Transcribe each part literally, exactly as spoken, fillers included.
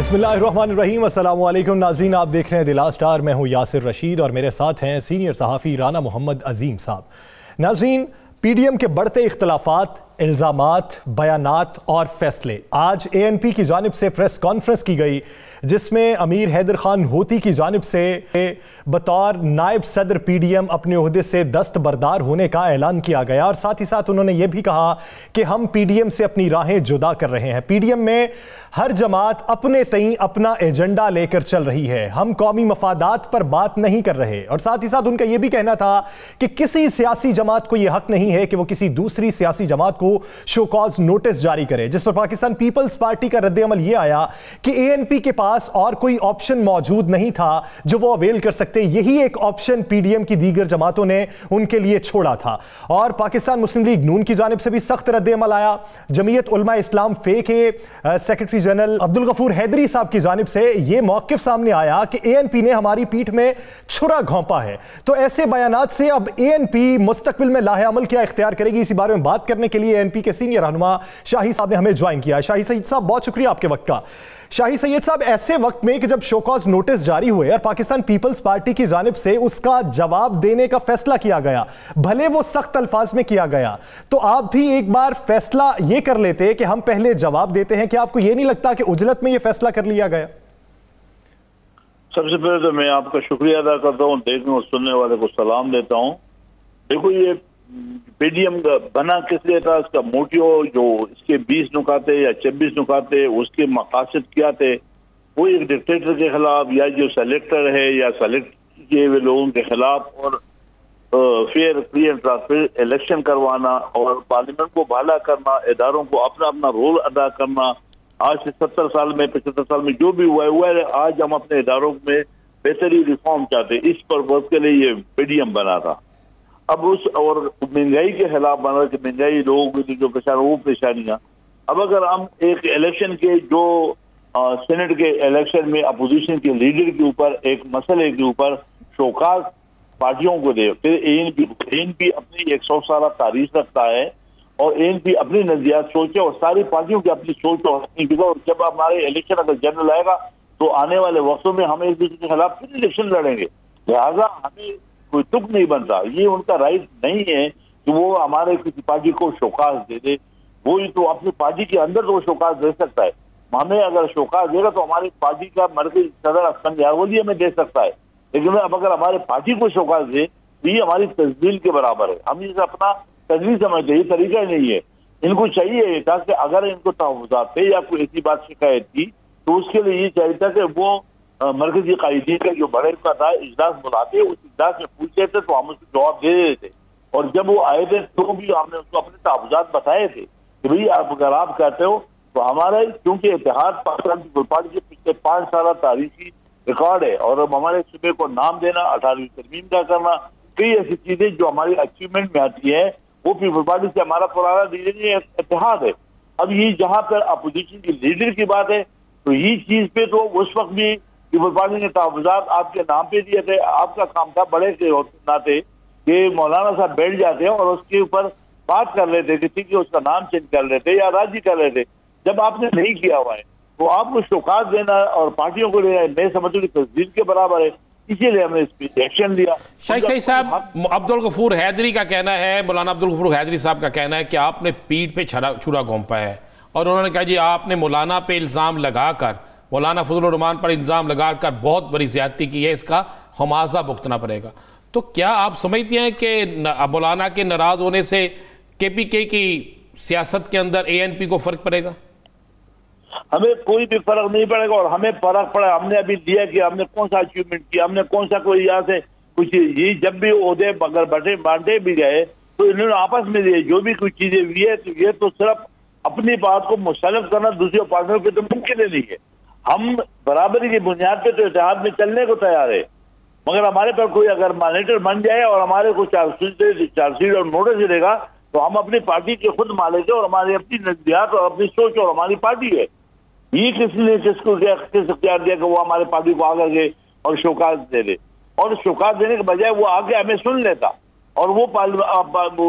बिस्मिल्लाहिर्रहमानिर्रहीम, अस्सलाम वालेकुम नाज़रीन, आप देख रहे हैं दिला स्टार। मैं हूं यासिर रशीद और मेरे साथ हैं सीनियर सहाफ़ी राना मोहम्मद अजीम साहब। नाज़रीन, पीडीएम के बढ़ते इख्तलाफात, इल्ज़ामात, बयानात और फैसले। आज ए एन पी की जानिब से प्रेस कॉन्फ्रेंस की गई जिसमें अमीर हैदर खान होती की जानिब से बतौर नायब सदर पी डी एम अपने ओहदे से दस्तबरदार होने का ऐलान किया गया और साथ ही साथ उन्होंने ये भी कहा कि हम पी डी एम से अपनी राहें जुदा कर रहे हैं। पी डी एम में हर जमात अपने तई अपना एजेंडा लेकर चल रही है, हम कौमी मफादात पर बात नहीं कर रहे। और साथ ही साथ उनका यह भी कहना था कि किसी सियासी जमात को यह हक नहीं है कि वो किसी दूसरी सियासी जमात को शो कॉज नोटिस जारी करे, जिस पर पाकिस्तान पीपल्स पार्टी का रद्द-ए-अमल यह आया कि ए एन पी के पास और कोई ऑप्शन मौजूद नहीं था जो वो अवेल कर सकते। यही एक ऑप्शन पी डी एम की दीगर जमातों ने उनके लिए छोड़ा था। और पाकिस्तान मुस्लिम लीग नून की जानिब से भी सख्त रद्द-ए-अमल आया। जमीयत उलमा इस्लाम फे के सेक्रेटरी जनरल अब्दुल गफूर हैदरी साहब की जानिब से यह मौकिफ सामने आया कि ए एन पी ने हमारी पीठ में छुरा घोंपा है। तो ऐसे बयानात से अब ए एन पी मुस्तकबिल में लाहे अमल क्या इख्तियार करेगी, इसी बारे में बात करने के लिए ए एन पी के सीनियर रहनुमा शाही साहब ने हमें ज्वाइन किया। शाही सईद साहब, बहुत शुक्रिया आपके वक्त का। शाही सैयद साहब, ऐसे वक्त में कि जब शोकॉज नोटिस जारी हुए और पाकिस्तान पीपल्स पार्टी की जानिब से उसका जवाब देने का फैसला किया गया, भले वो सख्त अल्फाज में किया गया, तो आप भी एक बार फैसला ये कर लेते कि हम पहले जवाब देते हैं। कि आपको ये नहीं लगता कि उजलत में ये फैसला कर लिया गया? सबसे पहले तो मैं आपका शुक्रिया अदा करता हूँ, देखने और सुनने वाले को सलाम देता हूँ। देखो, ये पीडीएम बना किस लिए था, इसका मोटिव, जो इसके बीस नुकाते या छब्बीस नुकाते, उसके मकासद क्या थे। वो एक डिक्टेटर के खिलाफ या जो सेलेक्टर है या सेलेक्ट किए हुए लोगों के खिलाफ और fair free and transparent election करवाना और पार्लियामेंट को बहाल करना, इदारों को अपना अपना रोल अदा करना। आज से सत्तर साल में पचहत्तर साल में जो भी हुआ है हुआ है, आज हम अपने इदारों में बेहतरी रिफॉर्म चाहते हैं। इस पर्पज के लिए ये पीडीएम बना था। अब उस और महंगाई के खिलाफ बना कि महंगाई लोगों की जो परेशान वो परेशानियां। अब अगर हम एक इलेक्शन के जो सेनेट के इलेक्शन में अपोजिशन के लीडर के ऊपर एक मसले के ऊपर शोकाज पार्टियों को दे, फिर A N P A N P अपनी एक सौ साल तारीख रखता है और ए एन पी अपनी नजरियात सोचे और सारी पार्टियों की अपनी सोच और अपनी। जब हमारे इलेक्शन अगर जनरल आएगा तो आने वाले वक्तों में हम एक दूसरे के खिलाफ फिर इलेक्शन लड़ेंगे। लिहाजा हमें कोई तुक नहीं बनता, ये उनका राइट नहीं है कि वो हमारे किसी पार्टी को शोकाज दे दे। वो ही तो अपनी पार्टी के अंदर तो शोकाज दे सकता है। हमें अगर शोकाज देगा तो हमारी पार्टी का मरकजी सदर असफंद हमें दे सकता है, लेकिन अब अगर हमारे पार्टी को शोकाज दे तो ये हमारी तस्दील के बराबर है। हम इसे अपना तस्दील समझते, ये तरीका ही नहीं है। इनको चाहिए था कि अगर इनको तहफ़्फ़ुज़ात थे या कोई ऐसी बात शिकायत थी तो उसके लिए ये चाहिए था कि वो मरकजी कायदीन का जो बड़े का था इजलास बुलाते, उस इजलास में पूछते थे तो हम उसको जवाब दे देते थे। और जब वो आए थे तो भी हमने उसको अपने तहफ़्फ़ुज़ात बताए थे कि भाई आप अगर आप कहते हो तो हमारे, क्योंकि इत्तेहाद पाकिस्तान पीपल्स पार्टी के पिछले पाँच साल तारीखी रिकॉर्ड है और अब हमारे सूबे को नाम देना, अठारहवीं तरमीम का करना, कई ऐसी चीजें जो हमारी अचीवमेंट में आती है, वो पीपल्स पार्टी से हमारा पुराना रीजन इत्तेहाद है। अब ये जहाँ पर अपोजिशन की लीडर की बात है तो ये चीज पे तो उस वक्त भी पीपल्स पार्टी ने तहफ़्फ़ुज़ात आपके नाम पे दिए थे। आपका काम था बड़े के नाते कि मौलाना साहब बैठ जाते हैं और उसके ऊपर बात कर लेते थे, ठीक है, उसका नाम चेंज कर लेते या राजी कर लेते। जब आपने नहीं किया हुआ है तो आपको शोकाज देना और पार्टियों को लेना, मैं समझता हूँ कि तस्दील के बराबर है, इसीलिए हमने इस पर एक्शन लिया। शाही सईद साहब, अब्दुल गफूर हैदरी का कहना है, मौलाना अब्दुल गफूर हैदरी साहब का कहना है कि आपने पीठ पे छुरा छुरा घोंपा है और उन्होंने कहा जी आपने मौलाना पे इल्ज़ाम लगाकर, मौलाना फजलुर रहमान पर इल्ज़ाम लगाकर बहुत बड़ी ज़्यादती की है, इसका खमासा भुगतना पड़ेगा। तो क्या आप समझते हैं कि मौलाना के नाराज़ होने से के पी के की सियासत के अंदर ए एन पी को फ़र्क पड़ेगा? हमें कोई भी फर्क नहीं पड़ेगा और हमें फर्क पड़ा। हमने अभी लिया कि हमने कौन सा अचीवमेंट किया, हमने कौन सा कोई यहाँ से कुछ, ये जब भी ओहदे अगर बटे बांटे भी गए तो इन्होंने आपस में दिए, जो भी कुछ चीजें हुई है तो ये तो सिर्फ अपनी बात को मुस्तरद करना दूसरे पार्टियों पे तो मुमकिन नहीं है। हम बराबरी की बुनियाद पे तो इत्तेहाद में चलने को तैयार है, मगर हमारे पर कोई अगर मॉनिटर बन जाए और हमारे को चार्जशीट चार्जशीट और नोटिस देगा तो हम अपनी पार्टी के खुद मालिक है और हमारी अपनी नजरियात और अपनी सोच और हमारी पार्टी है। ये किसने किसको किस इख्तियार दिया कि वो हमारे पार्टी को आकर के और शोकाज दे दे, और शोकाज देने के बजाय वो आके हमें सुन लेता और वो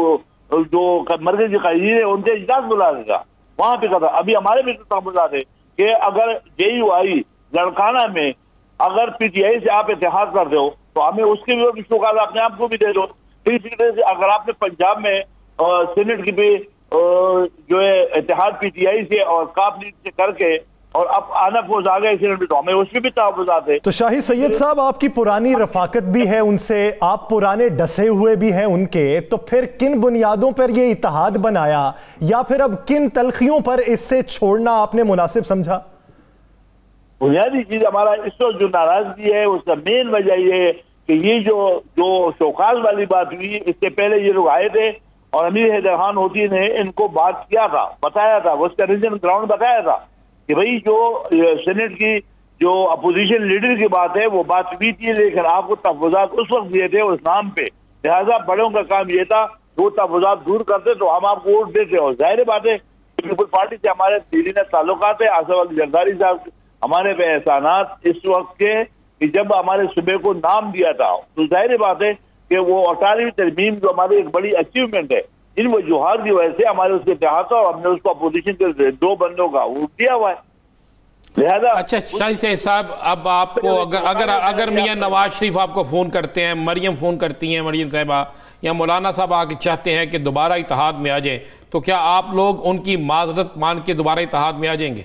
जो मरकजी कायदीन है उनसे इजलास बुला देगा, वहां पे कहता। अभी हमारे भी तहफ़्फ़ुज़ात है कि अगर जे यू आई लड़काना में अगर पीटीआई से आप इतिहाद कर दो तो हमें उसके भी शौकात अपने आप को भी दे दो। इसी तरह से अगर आपने पंजाब में सेनेट की भी जो है इतिहाद पीटीआई से और काफ लीग से करके और अब आना फौज आ गए सेनेट में, तो हमें उसमें भी तहफ़्फ़ुज़ आते। तो शाहिद सैयद साहब, आपकी पुरानी रफाकत भी है उनसे, आप पुराने डसे हुए भी हैं उनके, तो फिर किन बुनियादों पर यह इत्तेहाद बनाया या फिर अब किन तलखियों पर इससे छोड़ना आपने मुनासिब समझा? बुनियादी चीज हमारा इस वक्त जो नाराजगी है उसका मेन वजह यह है कि ये जो जो शौकाज वाली बात हुई, इससे पहले ये लोग आए थे और अमीर हैदर खान होती ने इनको बात किया था, बताया था, उसका रीजन ग्राउंड बताया था कि भाई जो सेनेट की जो अपोजिशन लीडर की बात है वो बात हुई थी, लेकिन आपको तहफ़्फ़ुज़ात उस वक्त दिए थे उस नाम पे, लिहाजा बड़ों का काम ये था वो तहफ़्फ़ुज़ात दूर करते तो हम आपको वोट देते। और जाहिर बात है पीपल पार्टी से हमारे दीनी ताल्लुकात है, आसफ अली जरदारी साहब हमारे पे एहसानात इस वक्त के कि जब हमारे सूबे को नाम दिया था, तो जाहिर बात है कि वो अठारहवीं तरमीम जो हमारी एक बड़ी अचीवमेंट है, इन वजूहात की वजह से हमारे उसके इतिहाद था और हमने उसको अपोजिशन के दो बंदों का वोट दिया हुआ है। लिहाजा अच्छा शाहिद साहब, अब आपको अगर अगर अगर मियां नवाज शरीफ आपको फोन करते हैं, मरियम फोन करती हैं, मरियम साहिबा या मौलाना साहब आके चाहते हैं कि दोबारा इत्तेहाद में आ जाए, तो क्या आप लोग उनकी माजरत मान के दोबारा इत्तेहाद में आ जाएंगे?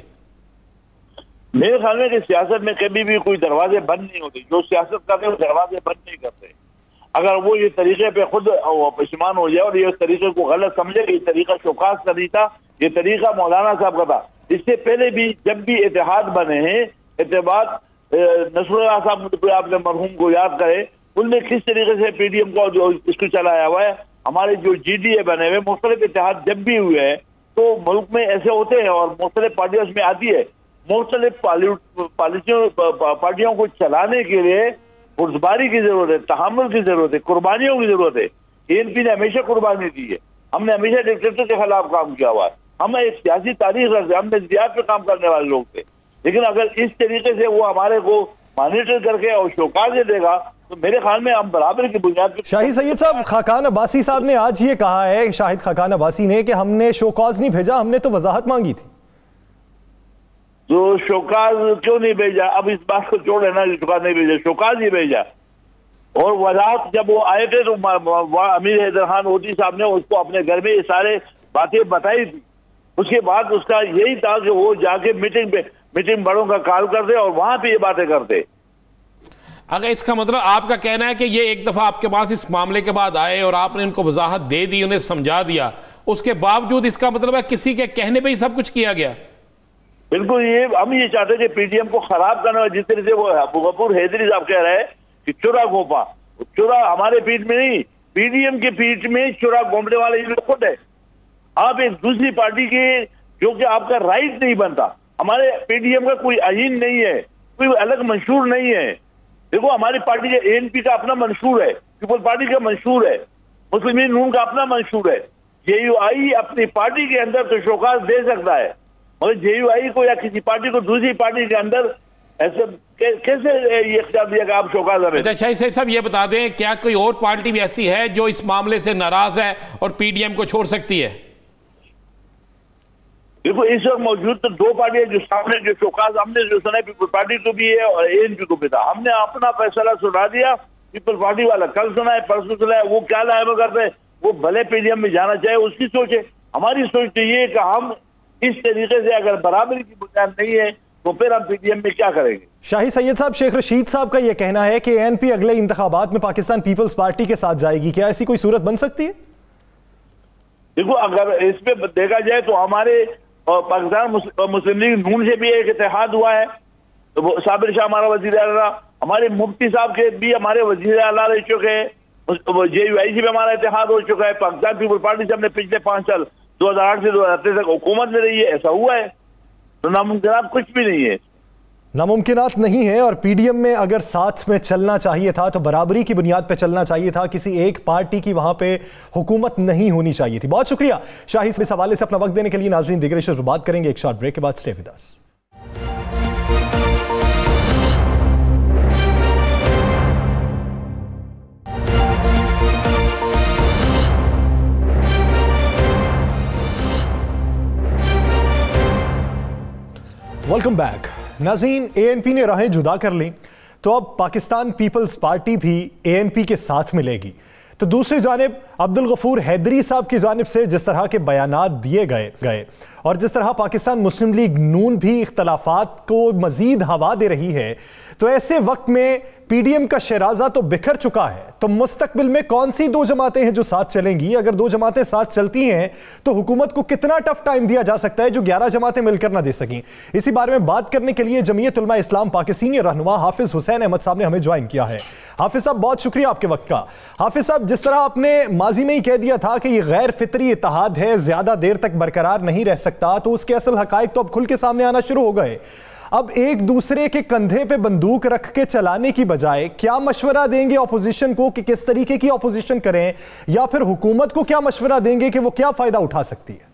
मेरे ख्याल में कि सियासत में कभी भी कोई दरवाजे बंद नहीं होते, जो सियासत करते हैं वो दरवाजे बंद नहीं करते। अगर वो ये तरीके पे खुद पशमान हो जाए और ये तरीके को गलत समझे कि ये तरीका शौकास का नहीं था, ये तरीका मौलाना साहब का था। इससे पहले भी जब भी इत्तेहाद बने हैं, इत्तेहाद नसरुल्लाह साहब आपने मरहूम को याद करे, उनने किस तरीके से पीडीएम को जो इसको चलाया हुआ है। हमारे जो जीडीए बने हुए मुख्तलिफ इत्तेहाद जब भी हुए हैं तो मुल्क में ऐसे होते हैं और मुख्तलिफ पार्टियों में आती है, मुख्तलिफ पॉलिसियों पार्टियों को चलाने के लिए पुरस्बारी की जरूरत है, तहम्मुल की जरूरत है, कुर्बानियों की जरूरत है। एएनपी ने हमेशा कुर्बानी दी है, हमने हमेशा डिक्टेटर के खिलाफ काम किया हुआ है, हम एक सियासी तारीख रखते, हम नजरियात पे काम करने वाले लोग थे। लेकिन अगर इस तरीके से वो हमारे को मॉनिटर करके और शौकात दे देगा तो मेरे ख्याल में हम बराबर की बुनियाद पर। शाहिद सैयद साहब, खाकान अब्बासी साहब ने आज ये कहा है, शाहिद खाकान अब्बासी ने, कि हमने शौकाज नहीं भेजा, हमने तो वजाहत मांगी थी। तो शौकाज क्यों नहीं भेजा? अब इस बात को छोड़ लेना, शौकाज नहीं भेजा, शौकाज ही भेजा। और वजाहत जब वो आए थे तो अमीर हैदर खान होती साहब ने उसको अपने घर में ये सारे बातें बताई थी। उसके बाद उसका यही था कि वो जाके मीटिंग पे मीटिंग बड़ों का कॉल करते और वहां पे ये बातें करते। अगर इसका मतलब आपका कहना है कि ये एक दफा आपके पास इस मामले के बाद आए और आपने उनको वजाहत दे दी, उन्हें समझा दिया, उसके बावजूद इसका मतलब है किसी के कहने पे ही सब कुछ किया गया? बिल्कुल, ये हम ये चाहते थे पीडीएम को खराब करना। जिस तरह से वो अबू गफूर हैदरी साहब कह रहे हैं कि चुरा घोपा, चुरा हमारे पीठ में नहीं, पीडीएम के पीठ में चुरा घोंपने वाले ये लोग खुद है। आप एक दूसरी पार्टी के जो कि आपका राइट नहीं बनता, हमारे पीडीएम का कोई आईन नहीं है, कोई अलग मंशूर नहीं है। देखो हमारी पार्टी का एएनपी का अपना मंशूर है, पीपल पार्टी का मंशूर है, मुस्लिम नून का अपना मंशूर है। जेयूआई अपनी पार्टी के अंदर तो शौकात दे सकता है, मगर जेयूआई को या किसी पार्टी को दूसरी पार्टी के अंदर ऐसे कैसे ये इख्तियार दिया कि आप शौकात दें? अच्छा शाहिद साहब ये बता दें, क्या कोई और पार्टी भी ऐसी है जो इस मामले से नाराज है और पीडीएम को छोड़ सकती है? देखो इस वक्त मौजूद तो दो पार्टियां जो सामने जो शौकात हमने जो सुना है, पीपल पार्टी को भी है और एएनपी को भी था। हमने अपना फैसला सुना दिया, पीपल पार्टी वाला कल सुना है, परसों सुना है, वो क्या लाए करते वो भले पीडीएम में जाना चाहे उसकी सोच है। हमारी सोच तो ये है कि हम इस तरीके से अगर बराबरी की बुनियाद नहीं है तो फिर हम पीडीएम में क्या करेंगे? शाहिद सैयद साहब, शेख रशीद साहब का यह कहना है कि एएनपी अगले इंतखाबात में पाकिस्तान पीपल्स पार्टी के साथ जाएगी, क्या ऐसी कोई सूरत बन सकती है? देखो अगर इसमें देखा जाए तो हमारे पाकिस्तान मुस्लिम लीग नून से भी एक इत्तेहाद हुआ है, तो साबिर शाह हमारा वजीर आला, हमारे मुफ्ती साहब के भी हमारे वजीर आला रह चुके हैं, जेयूआई से भी हमारा इत्तेहाद हो चुका है, पाकिस्तान पीपल पार्टी से हमने पिछले पांच साल दो हजार आठ से दो हजार तेईस तक हुकूमत में रही है, ऐसा हुआ है। तो नामुमकिन कुछ भी नहीं है, नामुमकिनात नहीं है। और पीडीएम में अगर साथ में चलना चाहिए था तो बराबरी की बुनियाद पर चलना चाहिए था, किसी एक पार्टी की वहां पे हुकूमत नहीं होनी चाहिए थी। बहुत शुक्रिया शाहिद, इस हवाले से अपना वक्त देने के लिए। नाज़रीन दीगर इश्यूज़ पर बात करेंगे एक शॉर्ट ब्रेक के बाद। Stay with us. Welcome back. नाज़रीन, एएनपी ने राहें जुदा कर ली तो अब पाकिस्तान पीपल्स पार्टी भी एएनपी के साथ मिलेगी। तो दूसरी जानिब अब्दुल गफूर हैदरी साहब की जानिब से जिस तरह के बयानात दिए गए गए और जिस तरह पाकिस्तान मुस्लिम लीग नून भी इख्तलाफात को मजीद हवा दे रही है, तो ऐसे वक्त में पीडीएम का शराजा तो बिखर चुका है। तो मुस्तकबिल में कौन सी दो जमातें हैं जो साथ चलेंगी? अगर दो जमातें साथ चलती हैं तो हुकूमत को कितना टफ टाइम दिया जा सकता है जो ग्यारह जमातें मिलकर ना दे सकें? इसी बारे में बात करने के लिए जमीयत उलमा इस्लाम पाक के सीनियर रहनुमा हाफिज हुसैन अहमद साहब ने हमें ज्वाइन किया है। हाफिज साहब, बहुत शुक्रिया आपके वक्त का। हाफिज साहब, जिस तरह आपने माजी में ही कह दिया था कि यह गैर फितरी इत्तेहाद है, ज्यादा देर तक बरकरार नहीं रह सकता, तो उसके असल हकायक तो अब खुल के सामने आना शुरू हो गए। अब एक दूसरे के कंधे पे बंदूक रख के चलाने की बजाय क्या मशवरा देंगे अपोजिशन को कि किस तरीके की अपोजिशन करें, या फिर हुकूमत को क्या मशवरा देंगे कि वो क्या फायदा उठा सकती है?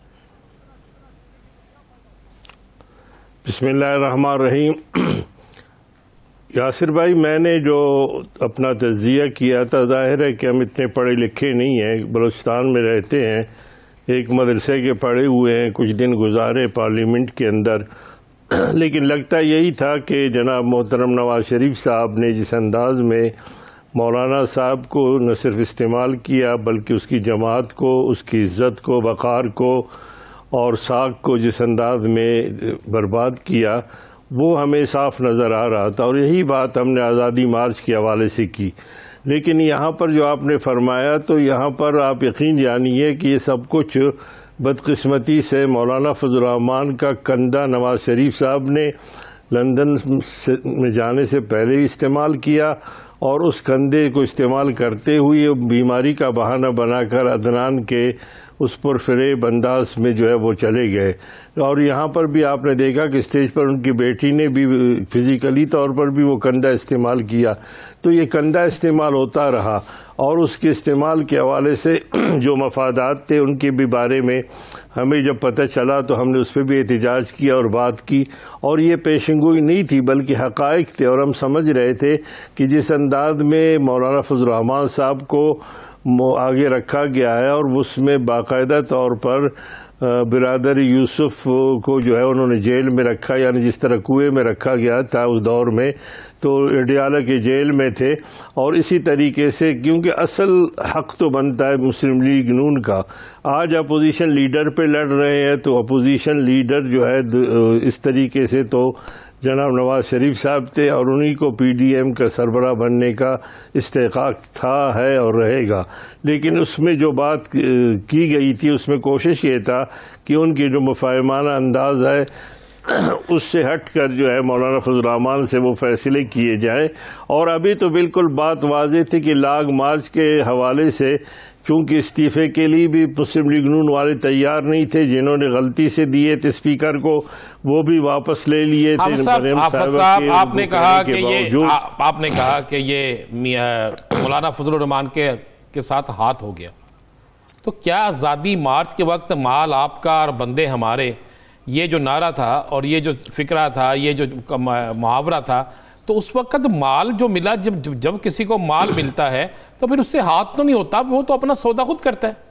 बिस्मिल्लाहिर्रहमानिर्रहीम। यासिर भाई, मैंने जो अपना तज़किया किया था, जाहिर है कि हम इतने पढ़े लिखे नहीं हैं, बलूचिस्तान में रहते हैं, एक मदरसे के पढ़े हुए हैं, कुछ दिन गुजारे पार्लियामेंट के अंदर, लेकिन लगता यही था कि जनाब मोहतरम नवाज शरीफ साहब ने जिस अंदाज में मौलाना साहब को न सिर्फ इस्तेमाल किया बल्कि उसकी जमात को, उसकी इज़्ज़त को, वक़ार को और साख को जिस अंदाज में बर्बाद किया, वो हमें साफ नज़र आ रहा था। और यही बात हमने आज़ादी मार्च के हवाले से की। लेकिन यहाँ पर जो आपने फरमाया, तो यहाँ पर आप यकीन जानिए कि ये सब कुछ बदकिस्मती से मौलाना फजल रहमान का कंधा नवाज शरीफ साहब ने लंदन में जाने से पहले ही इस्तेमाल किया और उस कंधे को इस्तेमाल करते हुए बीमारी का बहाना बनाकर अदनान के उस पर फरेब अंदाज में जो है वो चले गए। और यहाँ पर भी आपने देखा कि स्टेज पर उनकी बेटी ने भी फिज़िकली तौर पर भी वो कंधा इस्तेमाल किया। तो ये कंधा इस्तेमाल होता रहा और उसके इस्तेमाल के हवाले से जो मफादात थे उनके भी बारे में हमें जब पता चला तो हमने उस पर भी एहतजाज किया और बात की। और ये पेशेंगोई नहीं थी बल्कि हक़ाइक़ थे और हम समझ रहे थे कि जिस अंदाज में मौलाना फजल रहमान साहब को आगे रखा गया है और उसमें बाकायदा तौर पर बिरादर यूसुफ को जो है उन्होंने जेल में रखा, यानी जिस तरह कुएं में रखा गया था उस दौर में, तो अडियाला के जेल में थे। और इसी तरीके से क्योंकि असल हक तो बनता है मुस्लिम लीग नून का, आज अपोजिशन लीडर पे लड़ रहे हैं, तो अपोजिशन लीडर जो है इस तरीके से तो जनाब नवाज शरीफ साहब थे और उन्हीं को पीडीएम का सरबराह बनने का इस्तेकाक था, है और रहेगा। लेकिन उसमें जो बात की गई थी उसमें कोशिश ये था कि उनकी जो मुफाहिमाना अंदाज है उससे हट कर जो है मौलाना फजल रहमान से वो फैसले किए जाए। और अभी तो बिल्कुल बात वाज़ेह थी कि लाग मार्च के हवाले से चूंकि इस्तीफे के लिए भी मुस्लिम लीग नून वाले तैयार नहीं थे, जिन्होंने गलती से दिए थे स्पीकर को वो भी वापस ले लिए थे। साहब, आपने कहा कि ये आ, आपने कहा कि ये मौलाना फजल रहमान के के साथ हाथ हो गया, तो क्या आज़ादी मार्च के वक्त माल आपका और बंदे हमारे, ये जो नारा था और ये जो फिक्रा था, ये जो मुहावरा था, तो उस वक्त माल जो मिला, जब जब किसी को माल मिलता है तो फिर उससे हाथ तो नहीं होता, वो तो अपना सौदा खुद करता है।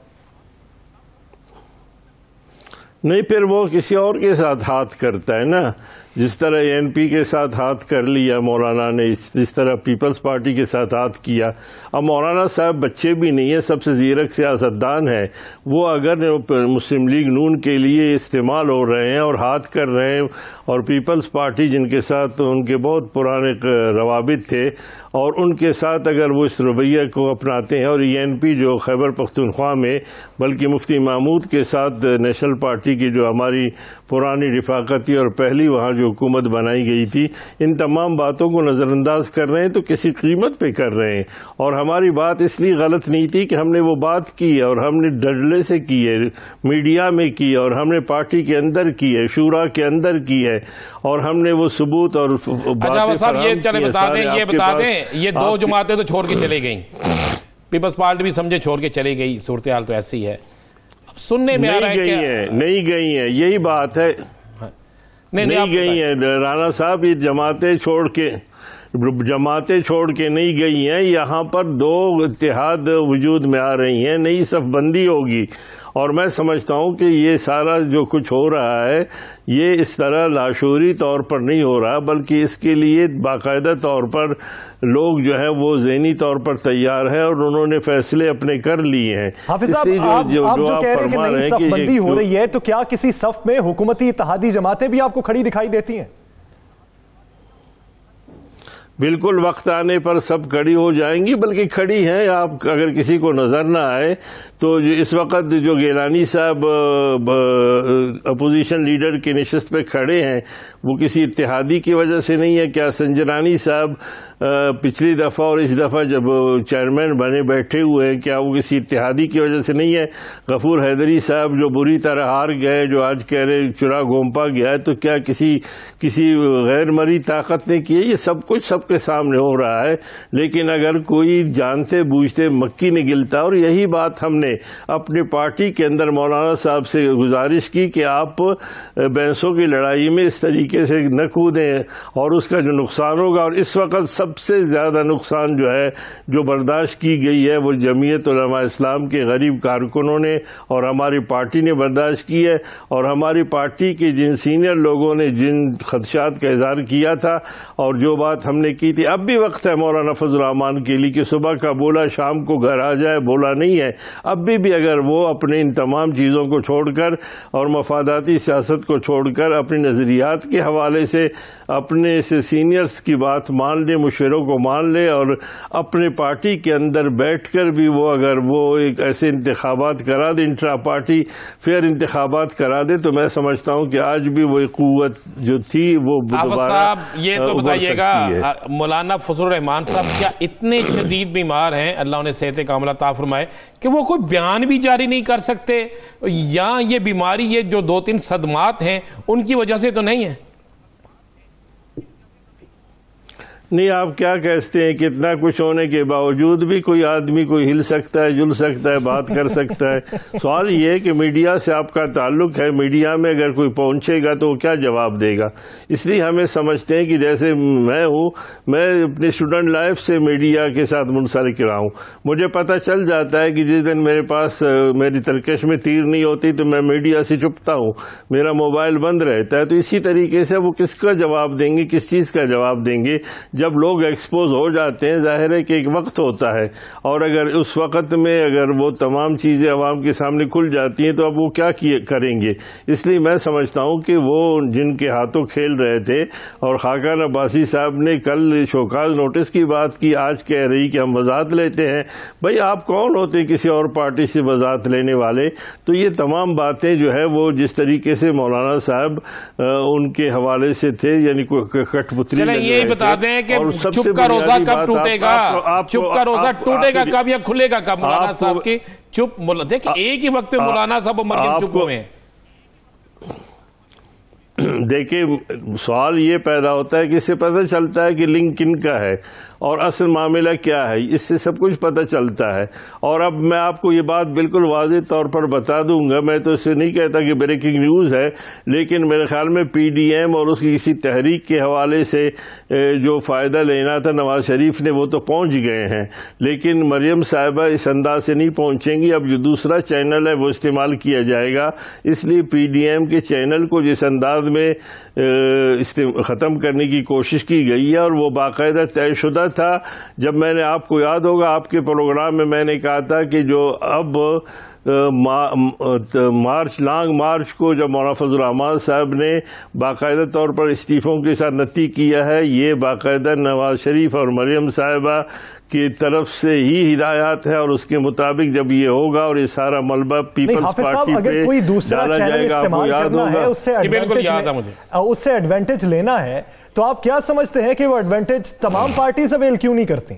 नहीं, फिर वो किसी और के साथ हाथ करता है ना, जिस तरह एएनपी के साथ हाथ कर लिया मौलाना ने, इस, इस तरह पीपल्स पार्टी के साथ हाथ किया। अब मौलाना साहब बच्चे भी नहीं है, सबसे ज़ीरक सियासतदान है, वो अगर मुस्लिम लीग नून के लिए इस्तेमाल हो रहे हैं और हाथ कर रहे हैं, और पीपल्स पार्टी जिनके साथ उनके बहुत पुराने रवाबित थे और उनके साथ अगर वो इस रवैया को अपनाते हैं, और एएनपी जो खैबर पख्तूनख्वा में बल्कि मुफ्ती महमूद के साथ नेशनल पार्टी की जो हमारी पुरानी रिफाकती और पहली वहाँ जो हुकूमत बनाई गई थी, इन तमाम बातों को नज़रअंदाज कर रहे हैं तो किसी कीमत पे कर रहे हैं। और हमारी बात इसलिए गलत नहीं थी कि हमने वो बात की और हमने डरले से की है, मीडिया में की और हमने पार्टी के अंदर की है, शूरा के अंदर की है, और हमने वो सबूत और अच्छा साहब ये चले बता दें ये बता दें ये दो जमातें तो छोड़ के चली गई, पीपल्स पार्टी भी समझे छोड़ के चली गई, सूरत हाल तो ऐसी है। अब सुनने में आ रहा है नहीं गई है, नहीं गई है, यही बात है। नहीं, नहीं, नहीं गई है राणा साहब, ये जमातें छोड़ के जमातें छोड़ के नहीं गई हैं, यहाँ पर दो इत्तेहाद वजूद में आ रही हैं, नई सफबंदी होगी। और मैं समझता हूँ कि ये सारा जो कुछ हो रहा है ये इस तरह लाशूरी तौर पर नहीं हो रहा, बल्कि इसके लिए बाकायदा तौर पर लोग जो है वो ज़हनी तौर पर तैयार है और उन्होंने फैसले अपने कर लिए हैं। हाफिज साहब, आप, आप जो, जो कह रहे हैं कि नई सफबंदी हो रही है, तो क्या किसी सफ में हुकूमती इत्तेहादी जमातें भी आपको खड़ी दिखाई देती हैं? बिल्कुल, वक्त आने पर सब खड़ी हो जाएंगी, बल्कि खड़ी हैं। आप अगर किसी को नजर ना आए तो इस वक्त जो गिलानी साहब अपोजिशन लीडर की नशिस्त पे खड़े हैं वो किसी इत्तेहादी की वजह से नहीं है। क्या संजरानी साहब पिछली दफ़ा और इस दफ़ा जब चेयरमैन बने बैठे हुए हैं, क्या वो किसी इत्तेहादी की वजह से नहीं है? गफूर हैदरी साहब जो बुरी तरह हार गए, जो आज कह रहे चुरा घोंपा गया है, तो क्या किसी किसी गैर मरी ताकत ने की है? ये सब कुछ सबके सामने हो रहा है। लेकिन अगर कोई जानते बूझते मक्की नहीं गिलता, और यही बात हमने अपनी पार्टी के अंदर मौलाना साहब से गुजारिश की कि आप बैंसों की लड़ाई में इस तरीके से न कूदें और उसका जो नुकसान होगा, और इस वक्त सबसे ज़्यादा नुकसान जो है जो बर्दाश्त की गई है वो जमीयत उलमा इस्लाम के गरीब कारकुनों ने और हमारी पार्टी ने बर्दाश्त की है। और हमारी पार्टी के जिन सीनियर लोगों ने जिन खदशात का इज़हार किया था और जो बात हमने की थी, अब भी वक्त है मौलाना फजल रहमान के लिए कि सुबह का बोला शाम को घर आ जाए, बोला नहीं है। अब भी, भी अगर वो अपने इन तमाम चीज़ों को छोड़कर और मफादाती सियासत को छोड़कर अपने नज़रियात के हवाले से अपने से सीनियर्स की बात मान ले, मुशवरों को मान ले, और अपने पार्टी के अंदर बैठकर भी वो अगर वो एक ऐसे इंतखाबात करा दे, इंट्रा पार्टी फेयर इंतखाबात करा दे, तो मैं समझता हूँ कि आज भी वो कुव्वत जो थी वो दोबारा। ये तो बताइएगा, मौलाना फजल रहमान साहब क्या इतने शदीद बीमार हैं, अल्लाह उन्हें सेहत कामिला अता फरमाए, कि वो कोई बयान भी जारी नहीं कर सकते, या ये बीमारी ये जो दो तीन सदमात हैं उनकी वजह से तो नहीं है? नहीं, आप क्या कहते हैं कि इतना कुछ होने के बावजूद भी कोई आदमी कोई हिल सकता है, जुल सकता है, बात कर सकता है। सवाल ये है कि मीडिया से आपका ताल्लुक है, मीडिया में अगर कोई पहुंचेगा तो वो क्या जवाब देगा? इसलिए हमें समझते हैं कि जैसे मैं हूँ, मैं अपनी स्टूडेंट लाइफ से मीडिया के साथ मुंसलिक रहा हूँ। मुझे पता चल जाता है कि जिस दिन मेरे पास मेरी तरकश में तीर नहीं होती तो मैं मीडिया से चुपता हूँ, मेरा मोबाइल बंद रहता है। तो इसी तरीके से वो किसका जवाब देंगे, किस चीज़ का जवाब देंगे? जब लोग एक्सपोज हो जाते हैं, जाहिर है कि एक वक्त होता है, और अगर उस वक्त में अगर वो तमाम चीज़ें अवाम के सामने खुल जाती हैं तो अब वो क्या किए करेंगे? इसलिए मैं समझता हूँ कि वो जिनके हाथों खेल रहे थे, और खाकान अब्बासी साहब ने कल शोकाज नोटिस की बात की, आज कह रही कि हम वजाहत लेते हैं। भाई आप कौन होते हैं किसी और पार्टी से वजाहत लेने वाले? तो ये तमाम बातें जो है वो जिस तरीके से मौलाना साहब उनके हवाले से थे, यानी कठपुतली। यही बता दें कि चुप का रोजा कब टूटेगा, चुप का रोजा टूटेगा कब या खुलेगा कब? मौलाना साहब की चुप, देखिए एक ही वक्त में मौलाना साहब और मरियम चुप हुए हैं। देखिए, सवाल ये पैदा होता है कि इससे पता चलता है कि लिंक किनका है और असल मामला क्या है, इससे सब कुछ पता चलता है। और अब मैं आपको ये बात बिल्कुल वाज़ेह तौर पर बता दूंगा, मैं तो इससे नहीं कहता कि ब्रेकिंग न्यूज़ है, लेकिन मेरे ख्याल में पीडीएम और उसकी किसी तहरीक के हवाले से जो फ़ायदा लेना था नवाज शरीफ ने, वो तो पहुंच गए हैं, लेकिन मरियम साहिबा इस अंदाज से नहीं पहुंचेंगी। अब जो दूसरा चैनल है वो इस्तेमाल किया जाएगा, इसलिए पीडीएम के चैनल को जिस अंदाज में ख़त्म करने की कोशिश की गई है, और वो बाकायदा तयशुदा था। जब मैंने, आपको याद होगा आपके प्रोग्राम में मैंने कहा था कि जो अब मा, मार्च लॉन्ग मार्च को जब मौलाना फजल रहमान साहब ने बाकायदा तौर पर इस्तीफ़ों के साथ नती किया है, ये बाकायदा नवाज शरीफ और मरियम साहिबा की तरफ से ही हिदायत है, और उसके मुताबिक जब ये होगा और ये सारा मलबा पीपल्स पार्टी अगर कोई दूसरा चैनल इस्तेमाल करना है, उससे एडवांटेज उससे एडवांटेज लेना है, तो आप क्या समझते हैं कि वो एडवांटेज तमाम पार्टीज अवेल क्यों नहीं करती?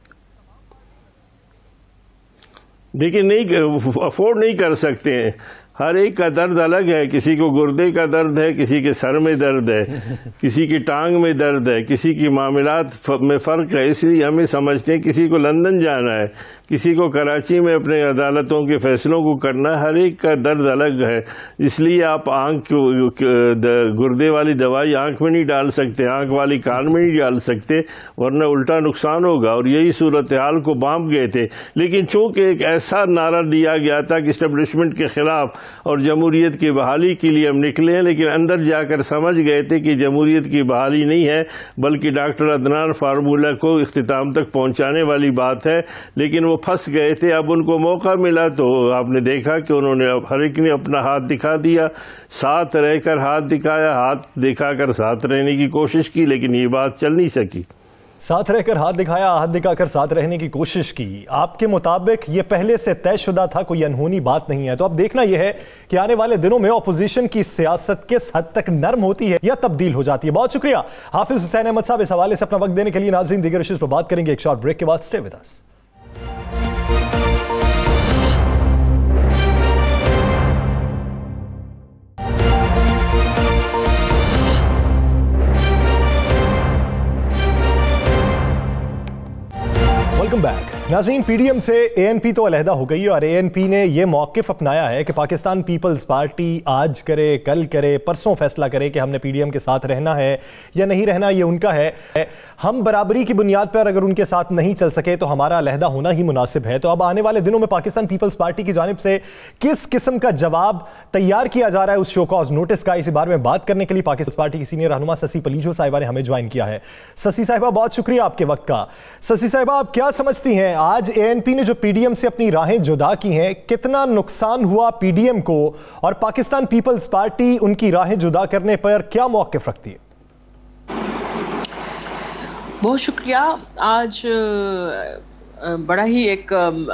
देखिए, नहीं अफोर्ड नहीं कर सकते हैं। हर एक का दर्द अलग है। किसी को गुर्दे का दर्द है, किसी के सर में दर्द है, किसी की टांग में दर्द है, किसी की मामलात में फ़र्क है। इसलिए हमें समझते हैं किसी को लंदन जाना है, किसी को कराची में अपने अदालतों के फैसलों को करना, हर एक का दर्द अलग है। इसलिए आप आँख गुर्दे वाली दवाई आँख में नहीं डाल सकते, आँख वाली कान में नहीं डाल सकते, वरना उल्टा नुकसान होगा। और यही सूरत हाल को बांप गए थे। लेकिन चूंकि एक ऐसा नारा दिया गया था कि इस्टेब्लिशमेंट के खिलाफ और जमहूरियत की बहाली के लिए हम निकले हैं, लेकिन अंदर जाकर समझ गए थे कि जमहूरियत की बहाली नहीं है, बल्कि डॉक्टर अदनान फार्मूला को इख्तिताम तक पहुंचाने वाली बात है। लेकिन वो फंस गए थे। अब उनको मौका मिला तो आपने देखा कि उन्होंने अब हर एक ने अपना हाथ दिखा दिया, साथ रहकर हाथ दिखाया, हाथ दिखाकर साथ रहने की कोशिश की, लेकिन ये बात चल नहीं सकी। साथ रहकर हाथ दिखाया, हाथ दिखाकर साथ रहने की कोशिश की। आपके मुताबिक ये पहले से तयशुदा था, कोई अनहोनी बात नहीं है। तो अब देखना यह है कि आने वाले दिनों में अपोजिशन की सियासत किस हद तक नर्म होती है या तब्दील हो जाती है। बहुत शुक्रिया हाफिज हुसैन अहमद साहब इस हवाले से अपना वक्त देने के लिए। नाज़रीन, दीगर इश्यूज पर बात करेंगे एक शॉर्ट ब्रेक के बाद। Stay with us. Welcome back. नाज़रीन, पीडीएम से एएनपी तो अलहदा हो गई और एएनपी ने यह मौक़िफ़ अपनाया है कि पाकिस्तान पीपल्स पार्टी आज करे, कल करे, परसों फैसला करे कि हमने पीडीएम के साथ रहना है या नहीं रहना, ये उनका है। हम बराबरी की बुनियाद पर अगर उनके साथ नहीं चल सके तो हमारा अलहदा होना ही मुनासिब है। तो अब आने वाले दिनों में पाकिस्तान पीपल्स पार्टी की जानिब से किस किस्म का जवाब तैयार किया जा रहा है उस शो कॉज नोटिस का, इसी बारे में बात करने के लिए पाकिस्तान पार्टी की सीनियर रहनुमा ससी पलीजो साहिबा ने हमें ज्वाइन किया है। ससी साहिबा, बहुत शुक्रिया आपके वक्त का। ससी साहिबा, आप क्या समझती हैं आज एएनपी ने जो पीडीएम से अपनी राहें जुदा की हैं, कितना नुकसान हुआ पीडीएम को, और पाकिस्तान पीपल्स पार्टी उनकी राहें जुदा करने पर क्या मौक़िफ़ रखती है? बहुत शुक्रिया। आज बड़ा ही एक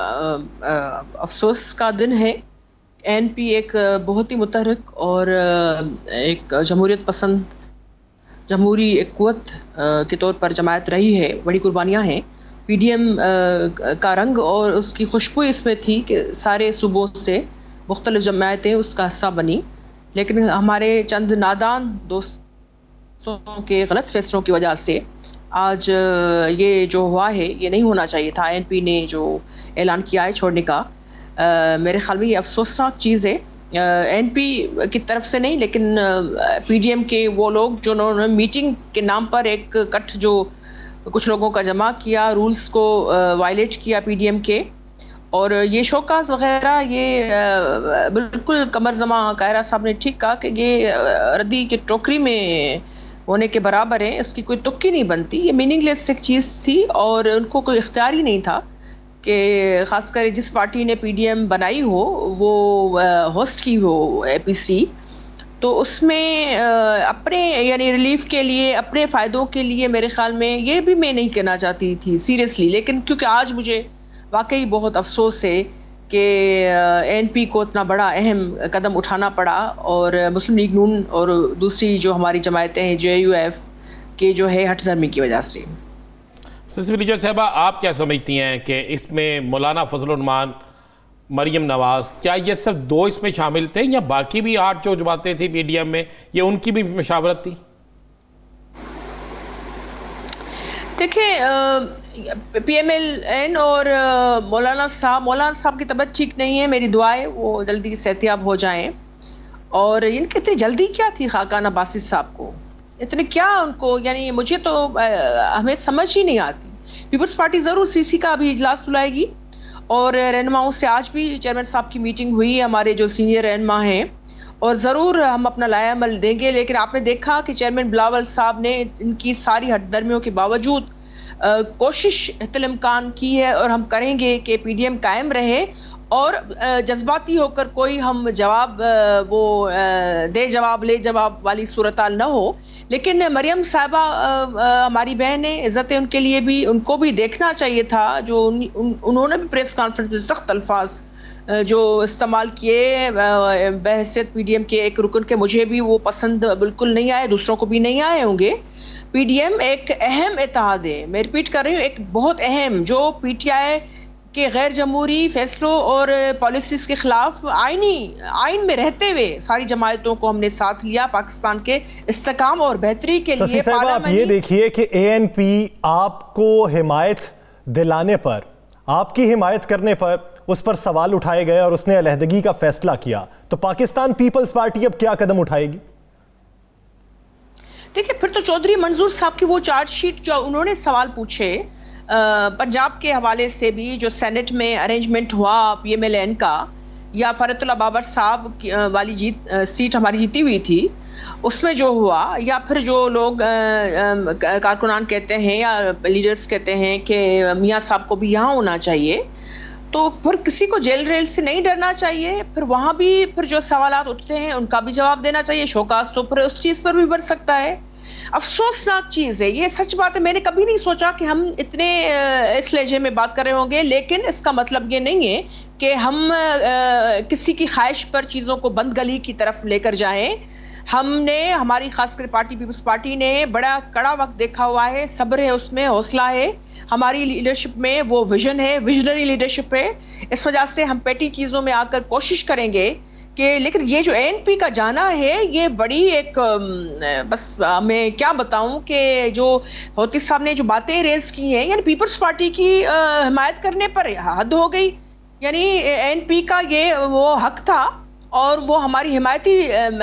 अफसोस का दिन है। एएनपी एक बहुत ही मुतहरिक और एक जमहूरियत पसंद जमहूरी एक कुव्वत के तौर पर जमायत रही है। बड़ी कुर्बानियाँ हैं। पीडीएम का रंग और उसकी खुशबू इसमें थी कि सारे सूबों से मुख्तलिफ जमायतें उसका हिस्सा बनी, लेकिन हमारे चंद नादान दोस्तों के गलत फैसलों की वजह से आज ये जो हुआ है ये नहीं होना चाहिए था। एएनपी ने जो ऐलान किया है छोड़ने का, आ, मेरे ख्याल में ये अफसोसनाक चीज़ है। एएनपी की तरफ से नहीं, लेकिन पीडीएम के वो लोग जो उन्होंने मीटिंग के नाम पर एक कट जो कुछ लोगों का जमा किया, रूल्स को वायलेट किया पीडीएम के, और ये शोकास वगैरह, ये बिल्कुल कमर जमा कायरा साहब ने ठीक कहा कि ये रद्दी के टोकरी में होने के बराबर है। इसकी कोई तुक्की नहीं बनती। ये मीनिंगलेस एक चीज़ थी और उनको कोई इख्तियार ही नहीं था कि ख़ासकर जिस पार्टी ने पीडीएम बनाई हो वो होस्ट की हो एपीसी, तो उसमें अपने यानी रिलीफ के लिए, अपने फ़ायदों के लिए, मेरे ख़्याल में ये भी मैं नहीं कहना चाहती थी सीरियसली, लेकिन क्योंकि आज मुझे वाकई बहुत अफसोस है कि एएनपी को इतना बड़ा अहम कदम उठाना पड़ा और मुस्लिम लीग नून और दूसरी जो हमारी जमायतें हैं जेयूएफ के जो है हठधर्मी की वजह से। ससी पलीजो साहबा, आप क्या समझती हैं कि इसमें मौलाना फजलुर रहमान, मरियम नवाज, क्या ये सिर्फ दो इसमें शामिल थे या बाकी भी आठ जो जमातें थी पीडीएम में, ये उनकी भी मशावरत थी? देखिए, पीएमएलएन और मौलाना साहब मौलाना साहब की तबीयत ठीक नहीं है। मेरी दुआ है वो जल्दी सेहतियाब हो जाएं। और इनकी इतनी जल्दी क्या थी खाकान अब्बासी साहब को, इतने क्या उनको, यानी मुझे तो आ, हमें समझ ही नहीं आती। पीपल्स पार्टी ज़रूर सीसी का अभी इजलास बुलाएगी और रहनुमाओं से आज भी चेयरमैन साहब की मीटिंग हुई है, हमारे जो सीनियर रहनुमा हैं, और ज़रूर हम अपना लाया अमल देंगे। लेकिन आपने देखा कि चेयरमैन बिलावल साहब ने इनकी सारी हठधर्मियों के बावजूद कोशिश इम्कान की है और हम करेंगे कि पीडीएम कायम रहे और जज्बाती होकर कोई हम जवाब वो दे जवाब ले जवाब वाली सूरत न हो। लेकिन मरियम साहिबा हमारी बहन है, इज़्ज़त है उनके लिए भी, उनको भी देखना चाहिए था जो उन, उन, उन्होंने भी प्रेस कॉन्फ्रेंस में सख्त अल्फाज जो इस्तेमाल किए बहैसियत पीडीएम के एक रुकन के, मुझे भी वो पसंद बिल्कुल नहीं आए, दूसरों को भी नहीं आए होंगे। पीडीएम एक अहम इत्तेहाद है, मैं रिपीट कर रही हूँ, एक बहुत अहम, जो पीटीआई कि गैर जमहूरी फैसलों और पॉलिसीज के खिलाफ आईनी आइन में रहते हुए सारी जमायतों को हमने साथ लिया पाकिस्तान के इस्तेकाम और बेहतरी के लिए। आप ये देखिए कि ए एन पी आपको हिमायत दिलाने पर, आपकी हिमायत करने पर उस पर सवाल उठाए गए और उसने अलहदगी का फैसला किया, तो पाकिस्तान पीपल्स पार्टी अब क्या कदम उठाएगी? देखिए, फिर तो चौधरी मंजूर साहब की वो चार्जशीट जो उन्होंने सवाल पूछे पंजाब के हवाले से भी, जो सेनेट में अरेंजमेंट हुआ पी एम एल एन का, या फरतुल्लाह बाबर साहब वाली जीत सीट हमारी जीती हुई थी, उसमें जो हुआ, या फिर जो लोग कारकुनान कहते हैं या लीडर्स कहते हैं कि मियाँ साहब को भी यहाँ होना चाहिए, तो फिर किसी को जेल रेल से नहीं डरना चाहिए। फिर वहाँ भी फिर जो सवालात उठते हैं उनका भी जवाब देना चाहिए। शोकास तो फिर उस चीज़ पर भी बढ़ सकता है। अफसोसनाक चीज़ है ये, सच बात है। मैंने कभी नहीं सोचा कि हम इतने इस लहजे में बात कर रहे होंगे, लेकिन इसका मतलब ये नहीं है कि हम किसी की ख्वाहिश पर चीज़ों को बंद गली की तरफ लेकर जाएं। हमने, हमारी खासकर पार्टी पीपल्स पार्टी ने बड़ा कड़ा वक्त देखा हुआ है, सब्र है उसमें, हौसला है, हमारी लीडरशिप में वो विजन है, विजनरी लीडरशिप है। इस वजह से हम पेटी चीज़ों में आकर कोशिश करेंगे कि, लेकिन ये जो ए एन पी का जाना है ये बड़ी एक, बस मैं क्या बताऊं कि जो होती साहब ने जो बातें रेज की हैं, यानी पीपल्स पार्टी की हिमायत करने पर हद हो गई। यानी ए एन पी का ये वो हक था और वो हमारी हिमायती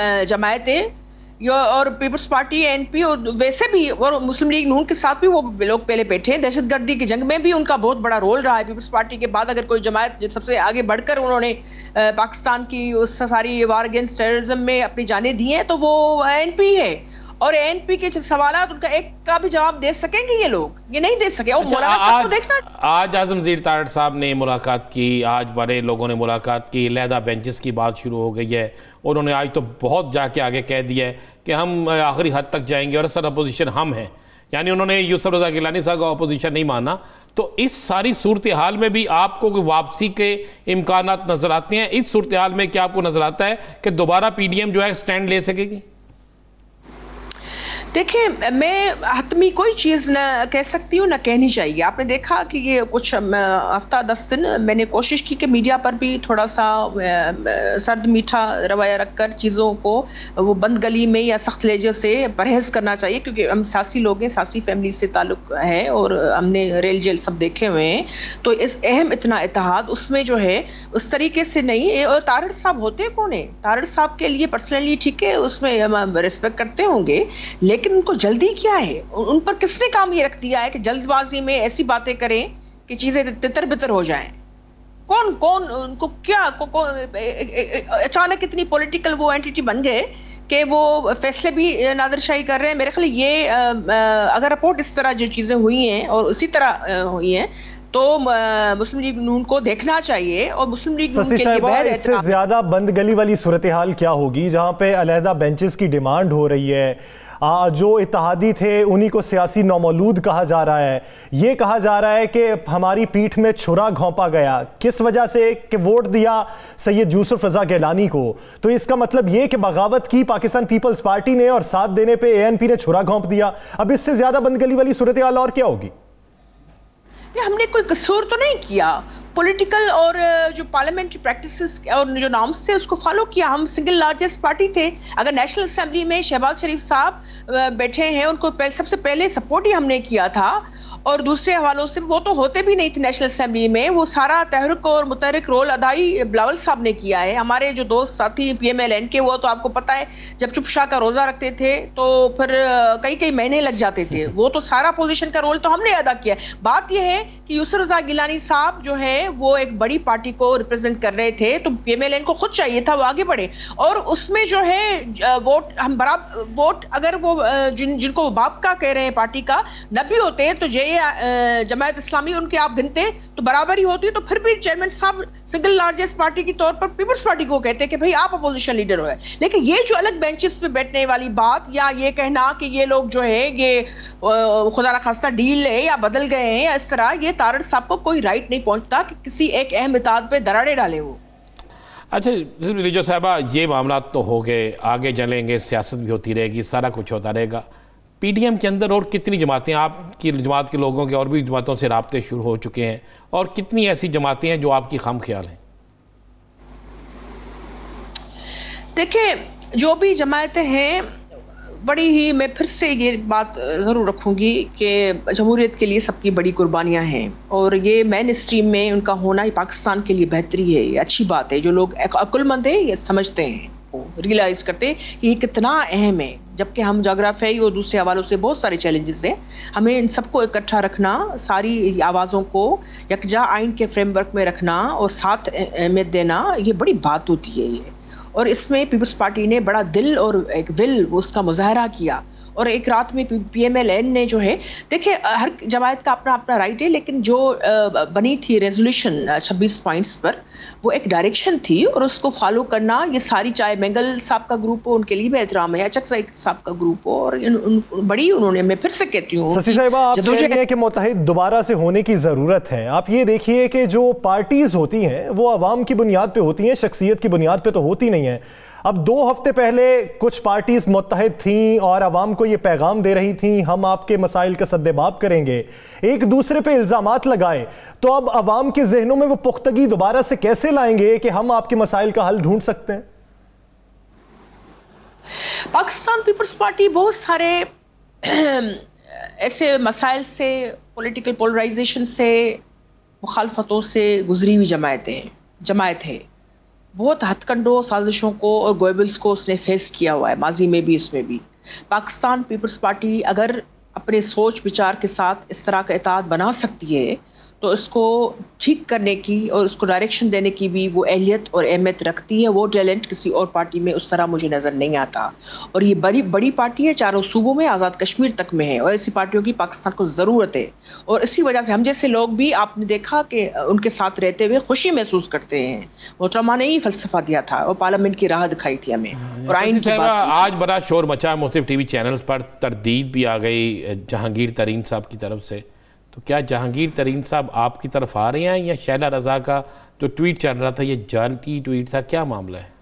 जमायतें और पीपल्स पार्टी एन पी और वैसे भी, और मुस्लिम लीग नून के साथ भी वो लोग पहले बैठे हैं। दहशतगर्दी की जंग में भी उनका बहुत बड़ा रोल रहा है। पीपल्स पार्टी के बाद अगर कोई जमायत सबसे आगे बढ़कर उन्होंने पाकिस्तान की उस सारी वार अगेंस्ट टेररिज्म में अपनी जानें दी हैं, तो वो एन पी है। और ए एन पी के सवालात उनका एक का भी जवाब दे सकेंगे ये लोग? ये नहीं दे सके। और अच्छा, आज, को देखना आज आजम ज़ीर तारड़ साहब ने मुलाकात की, आज बड़े लोगों ने मुलाकात की, लहदा बेंचेस की बात शुरू हो गई है। उन्होंने आज तो बहुत जाके आगे कह दिया है कि हम आखिरी हद तक जाएंगे और असल अपोजिशन हम हैं। यानी उन्होंने यूसुफ रज़ा गिलानी साहब का अपोजिशन नहीं माना। तो इस सारी सूरत हाल में भी आपको वापसी के इम्कान नज़र आते हैं? इस सूरत हाल में क्या आपको नज़र आता है कि दोबारा पी डी एम जो है स्टैंड ले सकेगी? देखिए, मैं हतमी कोई चीज़ न कह सकती हूँ, न कहनी चाहिए। आपने देखा कि ये कुछ हफ्ता दस दिन मैंने कोशिश की कि मीडिया पर भी थोड़ा सा सर्द मीठा रवैया रखकर चीज़ों को वो बंद गली में या सख्त लहजे से परहेज़ करना चाहिए, क्योंकि हम सासी लोग हैं, सासी फैमिली से ताल्लुक़ है और हमने रेल जेल सब देखे हुए हैं। तो इस अहम इतना इत्तेहाद उसमें जो है उस तरीके से नहीं। और तारड़ साहब होते कौन है? तारड़ साहब के लिए पर्सनली ठीक है, उसमें हम रिस्पेक्ट करते होंगे, लेकिन उनको जल्दी क्या है? उन पर किसने काम ये रख दिया है कि जल्दबाजी में ऐसी बातें करें कि चीजें तितर बितर हो जाएं? कौन कौन उनको क्या को, को, अचानक इतनी पॉलिटिकल वो एंटिटी बन गए कि वो फैसले भी नादरशाही कर रहे हैं? मेरे ख्याल ये अगर रिपोर्ट इस तरह जो चीजें हुई हैं और उसी तरह हुई हैं तो मुस्लिम लीग नून को देखना चाहिए। और मुस्लिम लीग नून के लिए इससे ज्यादा बंद गली वाली सूरत हाल क्या होगी जहां पे अलहदा बेंचेस की डिमांड हो रही है? आ, जो इत्तेहादी थे उन्हीं को सियासी नौमौलूद कहा जा रहा है। ये कहा जा रहा है कि हमारी पीठ में छुरा घोंपा गया, किस वजह से कि वोट दिया सैयद यूसुफ रज़ा गिलानी को। तो इसका मतलब ये कि बगावत की पाकिस्तान पीपल्स पार्टी ने और साथ देने पे ए एन पी ने छुरा घोंप दिया। अब इससे ज्यादा बंद गली वाली सूरत हाल और क्या होगी? हमने कोई कसूर तो नहीं किया। पॉलिटिकल और जो पार्लियामेंट्री प्रैक्टिसेस और जो नॉर्म्स थे उसको फॉलो किया। हम सिंगल लार्जेस्ट पार्टी थे। अगर नेशनल असेंबली में शहबाज शरीफ साहब बैठे हैं, उनको पहले, सबसे पहले सपोर्ट ही हमने किया था। और दूसरे हवालों से वो तो होते भी नहीं थे नेशनल असेंबली में। वो सारा तहरीक और मुतहरिक रोल अदाई बिलावल साहब ने किया है। हमारे जो दोस्त साथी पी एम एल एन के, वो तो आपको पता है जब चुपशा का रोज़ा रखते थे तो फिर कई कई महीने लग जाते थे। वो तो सारा पोजीशन का रोल तो हमने अदा किया। बात यह है कि यूसुफ रज़ा गिलानी साहब जो है वो एक बड़ी पार्टी को रिप्रेजेंट कर रहे थे, तो पी एम एल एन को खुद चाहिए था वो आगे बढ़े। और उसमें जो है वोट हम बराबर वोट अगर वो जिन जिनको वो बाप का कह रहे हैं पार्टी का न भी होते तो जे जमायत इस्लामी उनके आप गिनते तो बराबर ही होती। तो फिर भी चेयरमैन साहब सिंगल लार्जेस्ट पार्टी के तौर पर पीपल्स पार्टी को कहते हैं कि भाई आप अपोजिशन लीडर हो। लेकिन ये जो अलग बेंचेस पे बैठने वाली बात या ये कहना कि ये लोग जो है ये खुदा न खास्ता डील है या बदल गए हैं या इस तरह, ये तारड़ साहब को कोई राइट नहीं पहुंचता कि किसी एक अहम इताद पे दराड़े डाले वो। अच्छा रिजो साहबा, ये मामला तो हो गए, आगे चलेंगे, सियासत भी होती रहेगी, सारा कुछ होता रहेगा। पीडीएम के अंदर और कितनी जमातें, आपकी जमात के लोगों के और भी जमातों से राब्ते शुरू हो चुके हैं, और कितनी ऐसी जमातें हैं जो आपकी खाम ख्याल हैं? देखिए, जो भी जमातें हैं, बड़ी ही, मैं फिर से ये बात ज़रूर रखूँगी कि जमहूरियत के लिए सबकी बड़ी कुर्बानियाँ हैं, और ये मेन स्ट्रीम में उनका होना ही पाकिस्तान के लिए बेहतरी है, ये अच्छी बात है। जो लोग अक्लमंद हैं ये समझते हैं, वो रियलाइज़ करते हैं कि ये कितना अहम है, जबकि हम जोग्राफियाई और दूसरे हवालों से बहुत सारे चैलेंजेस हैं। हमें इन सबको इकट्ठा रखना, सारी आवाज़ों को यकजा आइन के फ्रेमवर्क में रखना और साथ अहमियत देना, ये बड़ी बात होती है ये। और इसमें पीपल्स पार्टी ने बड़ा दिल और एक विल वो उसका मुजाहरा किया, और एक रात में पी एम एल एन ने जो है, देखिए हर जमात का अपना अपना राइट है, लेकिन जो बनी थी रेजोल्यूशन छब्बीस पॉइंट्स पर, वो एक डायरेक्शन थी और उसको फॉलो करना, ये सारी, चाहे मेंगल साहब का ग्रुप हो, उनके लिए भी एहतराम है, या चक साहब का ग्रुप हो, और इन, उन, बड़ी उन्होंने, मैं फिर से कहती हूँ, शशि साहिबा, आप कह रही हैं कि मुत्तहिद दोबारा से होने की ज़रूरत है। आप ये देखिए कि जो पार्टीज़ होती हैं वो अवाम की बुनियाद पे होती हैं, शख्सियत की बुनियाद पे तो होती नहीं है। अब दो हफ्ते पहले कुछ पार्टीज मुत्तहिद थीं और अवाम को ये पैगाम दे रही थीं, हम आपके मसाइल का सद्देबाब करेंगे, एक दूसरे पे इल्जामात लगाए, तो अब अवाम के जहनों में वो पुख्तगी दोबारा से कैसे लाएंगे कि हम आपके मसाइल का हल ढूंढ सकते हैं? पाकिस्तान पीपल्स पार्टी बहुत सारे ऐसे मसाइल से, पॉलिटिकल पोलराइजेशन से, मुखालफतों से गुजरी हुई जमायतें जमायत है। बहुत हथकंडों, साजिशों को और गोएबल्स को उसने फेस किया हुआ है, माजी में भी, इसमें भी। पाकिस्तान पीपल्स पार्टी अगर अपने सोच विचार के साथ इस तरह का इत्तेहाद बना सकती है, तो इसको ठीक करने की और उसको डायरेक्शन देने की भी वो अहलियत और अहमियत रखती है। वो टैलेंट किसी और पार्टी में उस तरह मुझे नज़र नहीं आता, और ये बड़ी बड़ी पार्टी है, चारों सूबों में, आज़ाद कश्मीर तक में है, और ऐसी पार्टियों की पाकिस्तान को ज़रूरत है। और इसी वजह से हम जैसे लोग भी, आपने देखा कि उनके साथ रहते हुए खुशी महसूस करते हैं। मोहतरमा ने ही फलसफा दिया था और पार्लियामेंट की राह दिखाई थी हमें, और आइन की बात। आज बड़ा शोर मचा, मुख्तलिफ टीवी चैनल्स पर तरदीद भी आ गई जहांगीर तरीन साहब की तरफ से, तो क्या जहांगीर तरीन साहब आपकी तरफ आ रहे हैं, या शैला रजा का जो ट्वीट चल रहा था ये जाली ट्वीट था, क्या मामला है?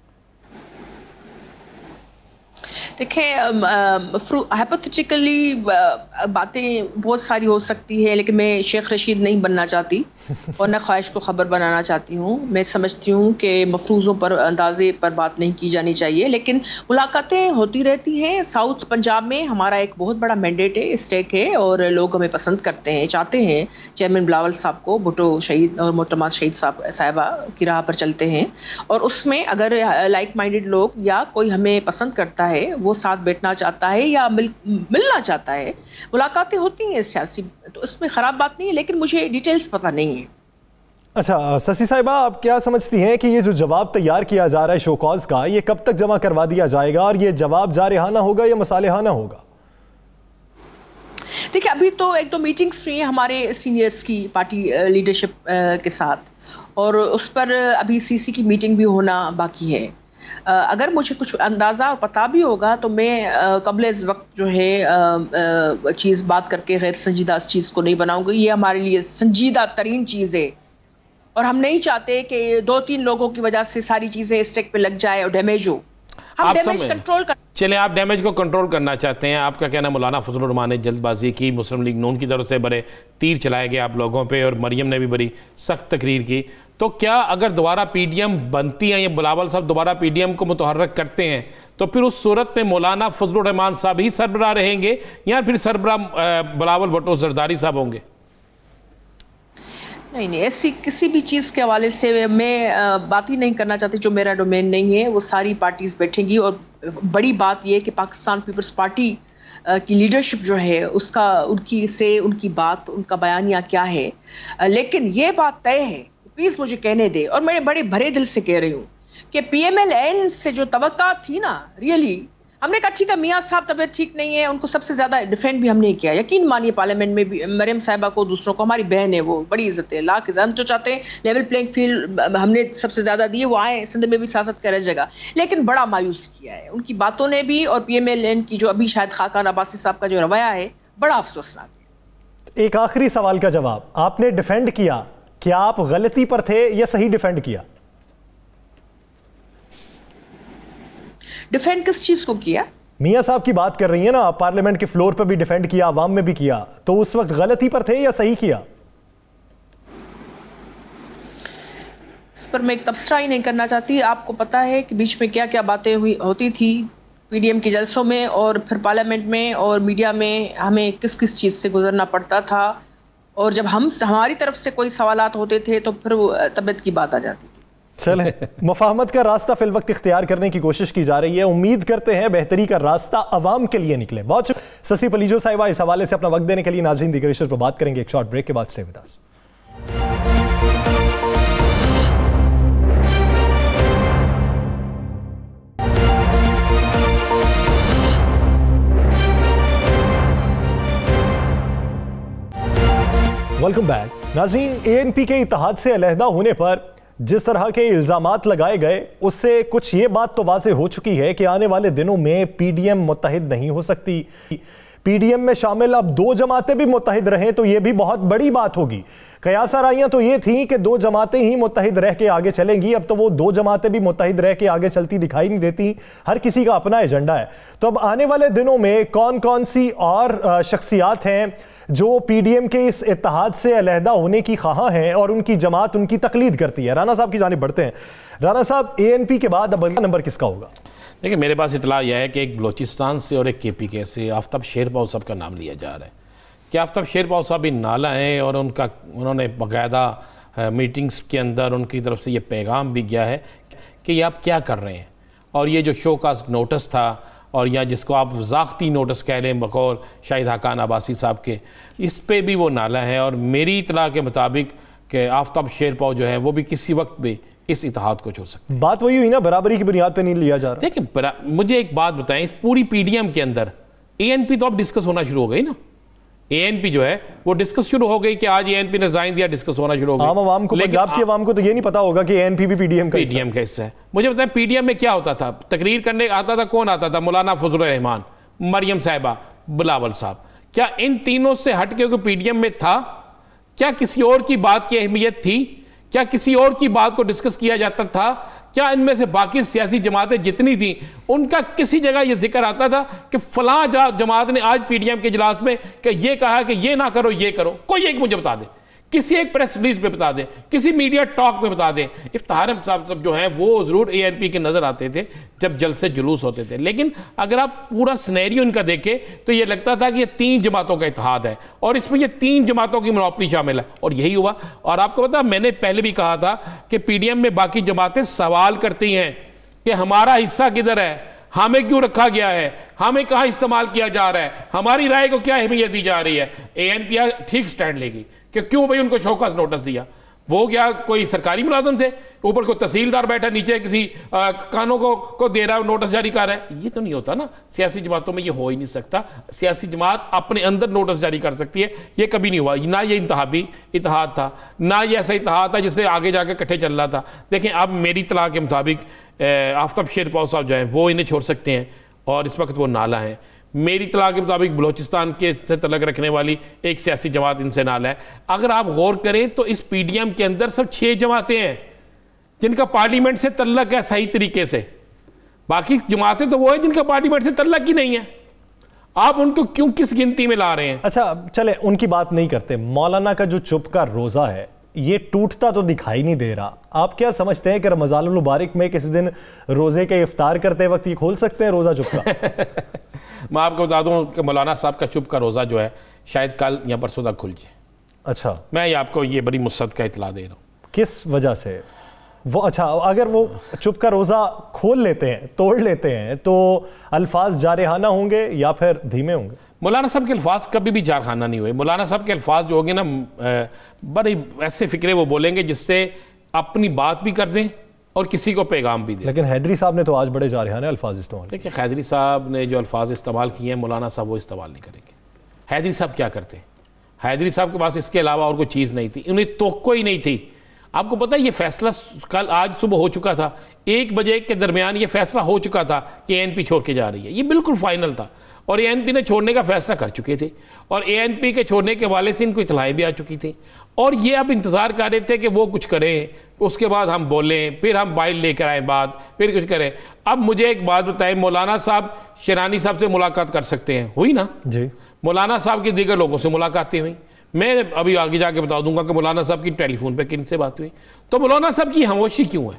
देखिए, हाइपोथेटिकली बातें बहुत सारी हो सकती है, लेकिन मैं शेख रशीद नहीं बनना चाहती और न ख्वाहिश को ख़बर बनाना चाहती हूँ। मैं समझती हूँ कि मफरूज़ों पर, अंदाजे पर बात नहीं की जानी चाहिए, लेकिन मुलाकातें होती रहती हैं। साउथ पंजाब में हमारा एक बहुत बड़ा मैंडेट है, स्टेक है, और लोग हमें पसंद करते हैं, चाहते हैं चेयरमैन बिलावल साहब को, भुट्टो शहीद और मोहतरमा शहीद साहब साहिबा की राह पर चलते हैं, और उसमें अगर लाइक माइंडेड लोग या कोई हमें पसंद करता है, वो साथ बैठना चाहता है या मिल, मिलना चाहता है, मुलाकातें होती हैं सियासी, तो इसमें ख़राब बात नहीं है, लेकिन मुझे डिटेल्स पता नहीं है। अच्छा शशि साहिबा, आप क्या समझती हैं कि ये जो जवाब तैयार किया जा रहा है शोकॉज का, ये कब तक जमा करवा दिया जाएगा, और ये जवाब जारहाना होगा या मसालेहाना होगा? देखिए, अभी तो एक दो मीटिंग्स हुई हैं हमारे सीनियर्स की पार्टी लीडरशिप के साथ, और उस पर अभी सीसी की मीटिंग भी होना बाकी है। अगर मुझे कुछ अंदाज़ा और पता भी होगा तो मैं कबल इस वक्त जो है चीज़ बात करके गैर संजीदा इस चीज़ को नहीं बनाऊंगी। ये हमारे लिए संजीदा तरीन चीज़ है, और हम नहीं चाहते कि दो तीन लोगों की वजह से सारी चीज़ें स्टेक पे लग जाए और डैमेज हो। हम डैमेज कंट्रोल कर चले, आप डैमेज को कंट्रोल करना चाहते हैं। आपका कहना मौलाना फजलुर रहमान ने जल्दबाजी की, मुस्लिम लीग नून की तरफ से बड़े तीर चलाए गए आप लोगों पे, और मरियम ने भी बड़ी सख्त तकरीर की। तो क्या अगर दोबारा पीडीएम बनती है, या बिलावल साहब दोबारा पीडीएम को मुतहर्रिक करते हैं, तो फिर उस सूरत में मौलाना फजलुर रहमान साहब ही सरबराह रहेंगे, या फिर सरबराह बिलावल भुट्टो जरदारी साहब होंगे? नहीं नहीं, ऐसी किसी भी चीज़ के हवाले से मैं बात ही नहीं करना चाहती, जो मेरा डोमेन नहीं है। वो सारी पार्टीज बैठेंगी, और बड़ी बात यह है कि पाकिस्तान पीपल्स पार्टी की लीडरशिप जो है उसका, उनकी से उनकी बात, उनका बयानिया क्या है। लेकिन ये बात तय है, प्लीज़ मुझे कहने दे, और मैं बड़े भरे दिल से कह रही हूँ कि पी एम एल एन से जो तवक्का थी ना, रियली हमने कहा ठीक है, मियाँ साहब तबीयत ठीक नहीं है, उनको सबसे ज़्यादा डिफेंड भी हमने किया। यकीन मानिए पार्लियामेंट में भी मरियम साहिबा को, दूसरों को, हमारी बहन है, वो बड़ी इज्जत है, लाख इज्जत। हम तो चाहते हैं लेवल प्लेइंग फील्ड हमने सबसे ज़्यादा दिए, वो आए सिंध में भी सियासत कर जगह, लेकिन बड़ा मायूस किया है उनकी बातों ने भी, और पी एम एल एन की जो अभी शायद खाकान अब्बासी साहब का जो रवैया है, बड़ा अफसोसनाक है। एक आखिरी सवाल का जवाब, आपने डिफेंड किया, क्या आप गलती पर थे या सही डिफेंड किया? डिफेंड किस चीज़ को किया? मियाँ साहब की बात कर रही है ना, पार्लियामेंट के फ्लोर पर भी डिफेंड किया, अवाम में भी किया, तो उस वक्त गलती पर थे या सही किया? इस पर मैं एक तबसरा ही नहीं करना चाहती। आपको पता है कि बीच में क्या क्या बातें हुई होती थी पीडीएम के जलसों में और फिर पार्लियामेंट में और मीडिया में, हमें किस किस चीज़ से गुजरना पड़ता था, और जब हम हमारी तरफ से कोई सवालात होते थे तो फिर वो तबीयत की बात आ जाती थी। चले मुफाहमत का रास्ता फिल वक्त इख्तियार करने की कोशिश की जा रही है। उम्मीद करते हैं बेहतरी का रास्ता अवाम के लिए निकले। बहुत ससी पलीजो साहिबा इस हवाले से अपना वक्त देने के लिए। नाज़रीन, दीगर इश्यूज़ पर बात करेंगे एक शॉर्ट ब्रेक के बाद। Stay with us. Welcome back. नाज़रीन, एएनपी के इत्तेहाद से अलहदा होने पर जिस तरह के इल्जामात लगाए गए, उससे कुछ ये बात तो वाज़ेह हो चुकी है कि आने वाले दिनों में पीडीएम मुत्तहिद नहीं हो सकती। पीडीएम में शामिल अब दो जमातें भी मुत्तहिद रहें तो ये भी बहुत बड़ी बात होगी। कयासाराइयाँ तो ये थी कि दो जमातें ही मुत्तहिद रह के आगे चलेंगी, अब तो वो दो जमातें भी मुत्तहिद रह के आगे चलती दिखाई नहीं देती। हर किसी का अपना एजेंडा है। तो अब आने वाले दिनों में कौन कौन सी और शख्सियात हैं जो पीडीएम के इस इत्तेहाद से अलहदा होने की ख्वाह हैं और उनकी जमात उनकी तकलीद करती है? राना साहब की जानिब बढ़ते हैं। राना साहब, एएनपी के बाद अब अगला नंबर किसका होगा? देखिए, मेरे पास इतला यह है कि एक बलोचिस्तान से और एक केपीके से आफ्ताब शेरपाव साहब का नाम लिया जा रहा है कि आफ्ताब शेरपाव साहब भी नाला हैं और उनका उन्होंने बाकायदा मीटिंग्स के अंदर उनकी तरफ से ये पैगाम भी गया है कि ये आप क्या कर रहे हैं। और ये जो शो का नोटिस था, और या जिसको आप ज़ाख्ती नोटिस कह लें बकौल शाहिद हकान अब्बासी साहब के, इस पे भी वो नाला है। और मेरी इतला के मुताबिक कि आफ्ताब शेरपाव जो है वो भी किसी वक्त भी इस इत्तेहाद को छोड़ सकते। बात वही हुई ना, बराबरी की बुनियाद पे नहीं लिया जा रहा। देखिए, मुझे एक बात बताएं, इस पूरी पीडीएम के अंदर एएनपी तो अब डिस्कस होना शुरू हो गई ना। एएनपी जो है वो डिस्कस शुरू हो गई कि आज एएनपी ने रिजाइन दिया, डिस्कस होना शुरू हो गई। आम आवाम को, पंजाब की आवाम को तो ये नहीं पता होगा कि एएनपी भी पीडीएम का पीडीएम का हिस्सा है। मुझे बताएं, पीडीएम में क्या होता था? तकरीर करने आता था, कौन आता था? मौलाना फजलुर रहमान, मरियम साहिबा, बिलावल साहब। क्या इन तीनों से हट के पीडीएम में था? क्या किसी और की बात की अहमियत थी? क्या किसी और की बात को डिस्कस किया जाता था? क्या इनमें से बाकी सियासी जमातें जितनी थी उनका किसी जगह यह जिक्र आता था कि फलां जमात ने आज पीडीएम के इजलास में कि ये कहा कि ये ना करो, ये करो? कोई एक मुझे बता दे, किसी एक प्रेस रिलीज पे बता दें, किसी मीडिया टॉक पे बता दें। इफ्तार साहब सब जो हैं वो ज़रूर एएनपी के नज़र आते थे जब जलसे जुलूस होते थे, लेकिन अगर आप पूरा सिनेरियो इनका देखें तो ये लगता था कि ये तीन जमातों का इत्तेहाद है और इसमें ये तीन जमातों की मोनोपोली शामिल है, और यही हुआ। और आपको पता, मैंने पहले भी कहा था कि पीडीएम में बाकी जमातें सवाल करती हैं कि हमारा हिस्सा किधर है, हमें क्यों रखा गया है, हमें कहाँ इस्तेमाल किया जा रहा है, हमारी राय को क्या अहमियत दी जा रही है। एएनपी ठीक स्टैंड लेगी कि क्यों भाई उनको शौकस नोटिस दिया। वो क्या कोई सरकारी मुलाजिम थे, ऊपर कोई तहसीलदार बैठा, नीचे किसी आ, कानों को को दे रहा है, नोटिस जारी कर रहा है? ये तो नहीं होता ना। सियासी जमातों में ये हो ही नहीं सकता। सियासी जमात अपने अंदर नोटिस जारी कर सकती है, ये कभी नहीं हुआ। ना ये इंतहाबी इत्तेहाद था, ना ये ऐसा इत्तेहाद था जिससे आगे जाकर इकट्ठे चल रहा था। देखें, अब मेरी इत्तला के मुताबिक आफ्ताब शेरपाव साहब जो हैं वो इन्हें छोड़ सकते हैं और इस वक्त वो नाला है। मेरी इत्तला के मुताबिक बलोचिस्तान के से तलक रखने वाली एक सियासी जमात इनसे नाला है। अगर आप गौर करें तो इस पीडीएम के अंदर सब छह जमातें हैं जिनका पार्लियामेंट से तल्लक है सही तरीके से। बाकी जमातें तो वो है जिनका पार्लियामेंट से तल्लक ही नहीं है। आप उनको क्यों किस गिनती में ला रहे हैं? अच्छा चले, उनकी बात नहीं करते। मौलाना का जो चुप का रोजा है ये टूटता तो दिखाई नहीं दे रहा। आप क्या समझते हैं कि रमजान मुबारक में किसी दिन रोजे के इफ्तार करते वक्त ये खोल सकते हैं रोजा चुप का? मैं आपको बता दूं कि मौलाना साहब का चुप का रोजा जो है शायद कल या परसों तक खुल जाए। अच्छा, मैं ये आपको ये बड़ी मुसद्दक़ का इतला दे रहा हूँ। किस वजह से वो? अच्छा, अगर वो चुप का रोजा खोल लेते हैं, तोड़ लेते हैं, तो अल्फाज जारहाना होंगे या फिर धीमे होंगे? मौलाना साहब के अल्फाज कभी भी जारखाना नहीं हुए। मौलाना साहब के अल्फाज जो होंगे ना, बड़े ऐसे फिक्रे वो बोलेंगे जिससे अपनी बात भी कर दें और किसी को पैगाम भी दें। लेकिन हैदरी साहब ने तो आज बड़े जारहाने अल्फाज इस्तेमाल। देखिए, हैदरी साहब ने जो अल्फाज इस्तेमाल किए हैं, मौलाना साहब वो इस्तेमाल नहीं करेंगे। हैदरी साहब क्या करते हैं? हैदरी साहब के पास इसके अलावा और कोई चीज़ नहीं थी, उन्हें तोक्को ही नहीं थी। आपको पता है ये फैसला कल आज सुबह हो चुका था, एक बजे के दरमियान ये फैसला हो चुका था कि एएनपी छोड़ के जा रही है, ये बिल्कुल फाइनल था और एएनपी ने छोड़ने का फैसला कर चुके थे और एएनपी के छोड़ने के हवाले से इनको इतलाएं भी आ चुकी थी और ये अब इंतज़ार कर रहे थे कि वो कुछ करें, उसके बाद हम बोलें, फिर हम बाइल लेकर आए बात, फिर कुछ करें। अब मुझे एक बात बताएं, मौलाना साहब शेरानी साहब से मुलाकात कर सकते हैं, हुई ना जी। मौलाना साहब की दीगर लोगों से मुलाकातें हुई, मैं अभी आगे जाके बता दूंगा कि मौलाना साहब की टेलीफोन पे किन से बात हुई। तो मौलाना साहब की खामोशी क्यों है?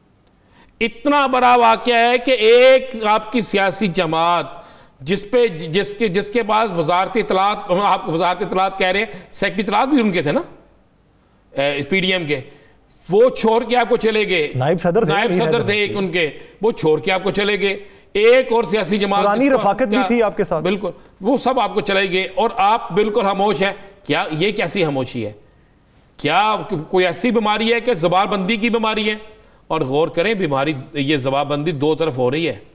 इतना बड़ा वाकया है कि एक आपकी सियासी जमात जिस पे जिसके जिसके पास वजारत इतलात, आप वजारत इतलात कह रहे हैं, सेक्रेटरी इतलात भी उनके थे ना पीडीएम के, वो छोड़ के आपको चले गए, नायब सदर थे, नायब सदर थे एक उनके, वो छोड़ के आपको चले गए। एक और सियासी जमात पुरानी रफाकत भी थी आपके साथ, बिल्कुल, वो सब आपको चले गए और आप बिल्कुल खामोश हैं। क्या ये कैसी खामोशी है? क्या कोई ऐसी बीमारी है कि जबानबंदी की बीमारी है? और गौर करें, बीमारी ये जबानबंदी दो तरफ हो रही है,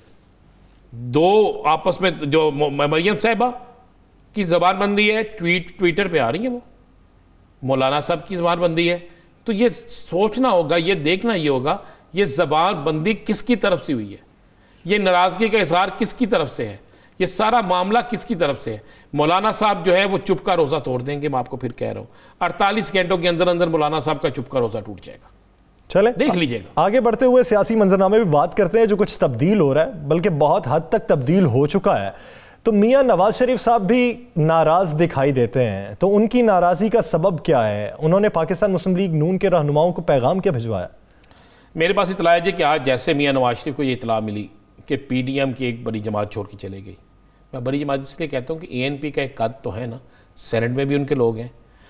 दो आपस में, जो मरियम साहिबा की जबानबंदी है, ट्वीट ट्विटर पे आ रही है, वो मौलाना साहब की जबानबंदी है। तो ये सोचना होगा, ये देखना ये होगा, ये जबानबंदी किसकी तरफ से हुई है, ये नाराजगी का इजहार किसकी तरफ से है, ये सारा मामला किसकी तरफ से है? मौलाना साहब जो है वो चुप का रोज़ा तोड़ देंगे, मैं आपको फिर कह रहा हूँ, अड़तालीस घंटों के अंदर अंदर मौलाना साहब का चुप का रोज़ा टूट जाएगा। चले देख लीजिएगा। आगे बढ़ते हुए सियासी मंजरनामे भी बात करते हैं, जो कुछ तब्दील हो रहा है, बल्कि बहुत हद तक तब्दील हो चुका है। तो मियां नवाज शरीफ साहब भी नाराज दिखाई देते हैं, तो उनकी नाराजगी का सबब क्या है? उन्होंने पाकिस्तान मुस्लिम लीग नून के रहनुमाओं को पैगाम क्या भिजवाया? मेरे पास इतला है कि आज जैसे मियां नवाज शरीफ को ये इतला मिली कि पीडीएम की एक बड़ी जमात छोड़ के चले गई, मैं बड़ी जमात इसलिए कहता हूँ कि एएनपी का एक कद तो है ना, सेनेट में भी उनके लोग हैं,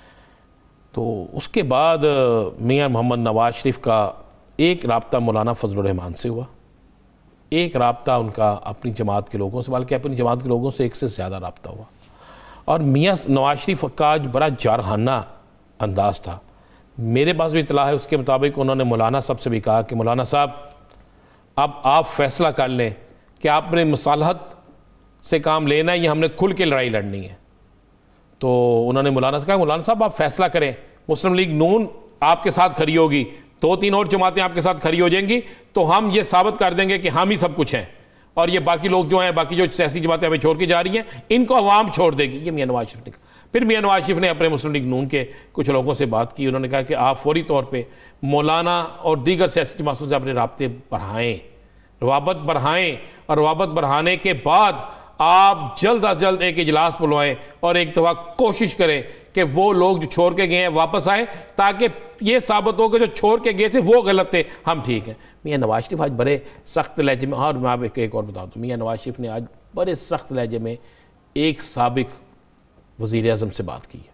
तो उसके बाद मियां मोहम्मद नवाज शरीफ का एक रब्ता मौलाना फजलुर रहमान से हुआ, एक रब्ता उनका अपनी जमात के लोगों से, बल्कि अपनी जमात के लोगों से एक से ज़्यादा रब्ता हुआ। और मियां नवाज शरीफ का आज बड़ा जारहाना अंदाज था। मेरे पास जो इतला है उसके मुताबिक उन्होंने मौलाना साहब से भी कहा कि मौलाना साहब, अब आप फैसला कर लें कि आपने मसालहत से काम लेना है या हमने खुल के लड़ाई लड़नी है। तो उन्होंने मौलाना से कहा, मौलाना साहब आप फैसला करें, मुस्लिम लीग नून आपके साथ खड़ी होगी, दो तीन और जमातें आपके साथ खड़ी हो जाएंगी, तो हम ये साबित कर देंगे कि हम ही सब कुछ हैं और ये बाकी लोग जो हैं, बाकी जो सियासी जमातें हमें छोड़ के जा रही हैं, इनको अवाम छोड़ देगी। ये मियां नवाज शरीफ ने कहा। फिर मियां नवाज शरीफ ने अपने मुस्लिम लीग नून के कुछ लोगों से बात की, उन्होंने कहा कि आप फौरी तौर पर मौलाना और दीगर सियासी जमातों से अपने राब्ते बढ़ाएँ, रवाबत बढ़ाएँ, और रवाबत बढ़ाने के बाद आप जल्द अज जल्द एक इजलास बुलवाएं और एक दफ़ा कोशिश करें कि वो लोग जो छोड़ के गए हैं वापस आए, ताकि ये साबित हो कि जो छोड़ के गए थे वो गलत थे, हम ठीक हैं। मियां नवाज शरीफ आज बड़े सख्त लहजे में, और मैं आप एक और बता दूँ, मियां नवाज शरीफ ने आज बड़े सख्त लहजे में एक साबिक वज़ीर आज़म से बात की है,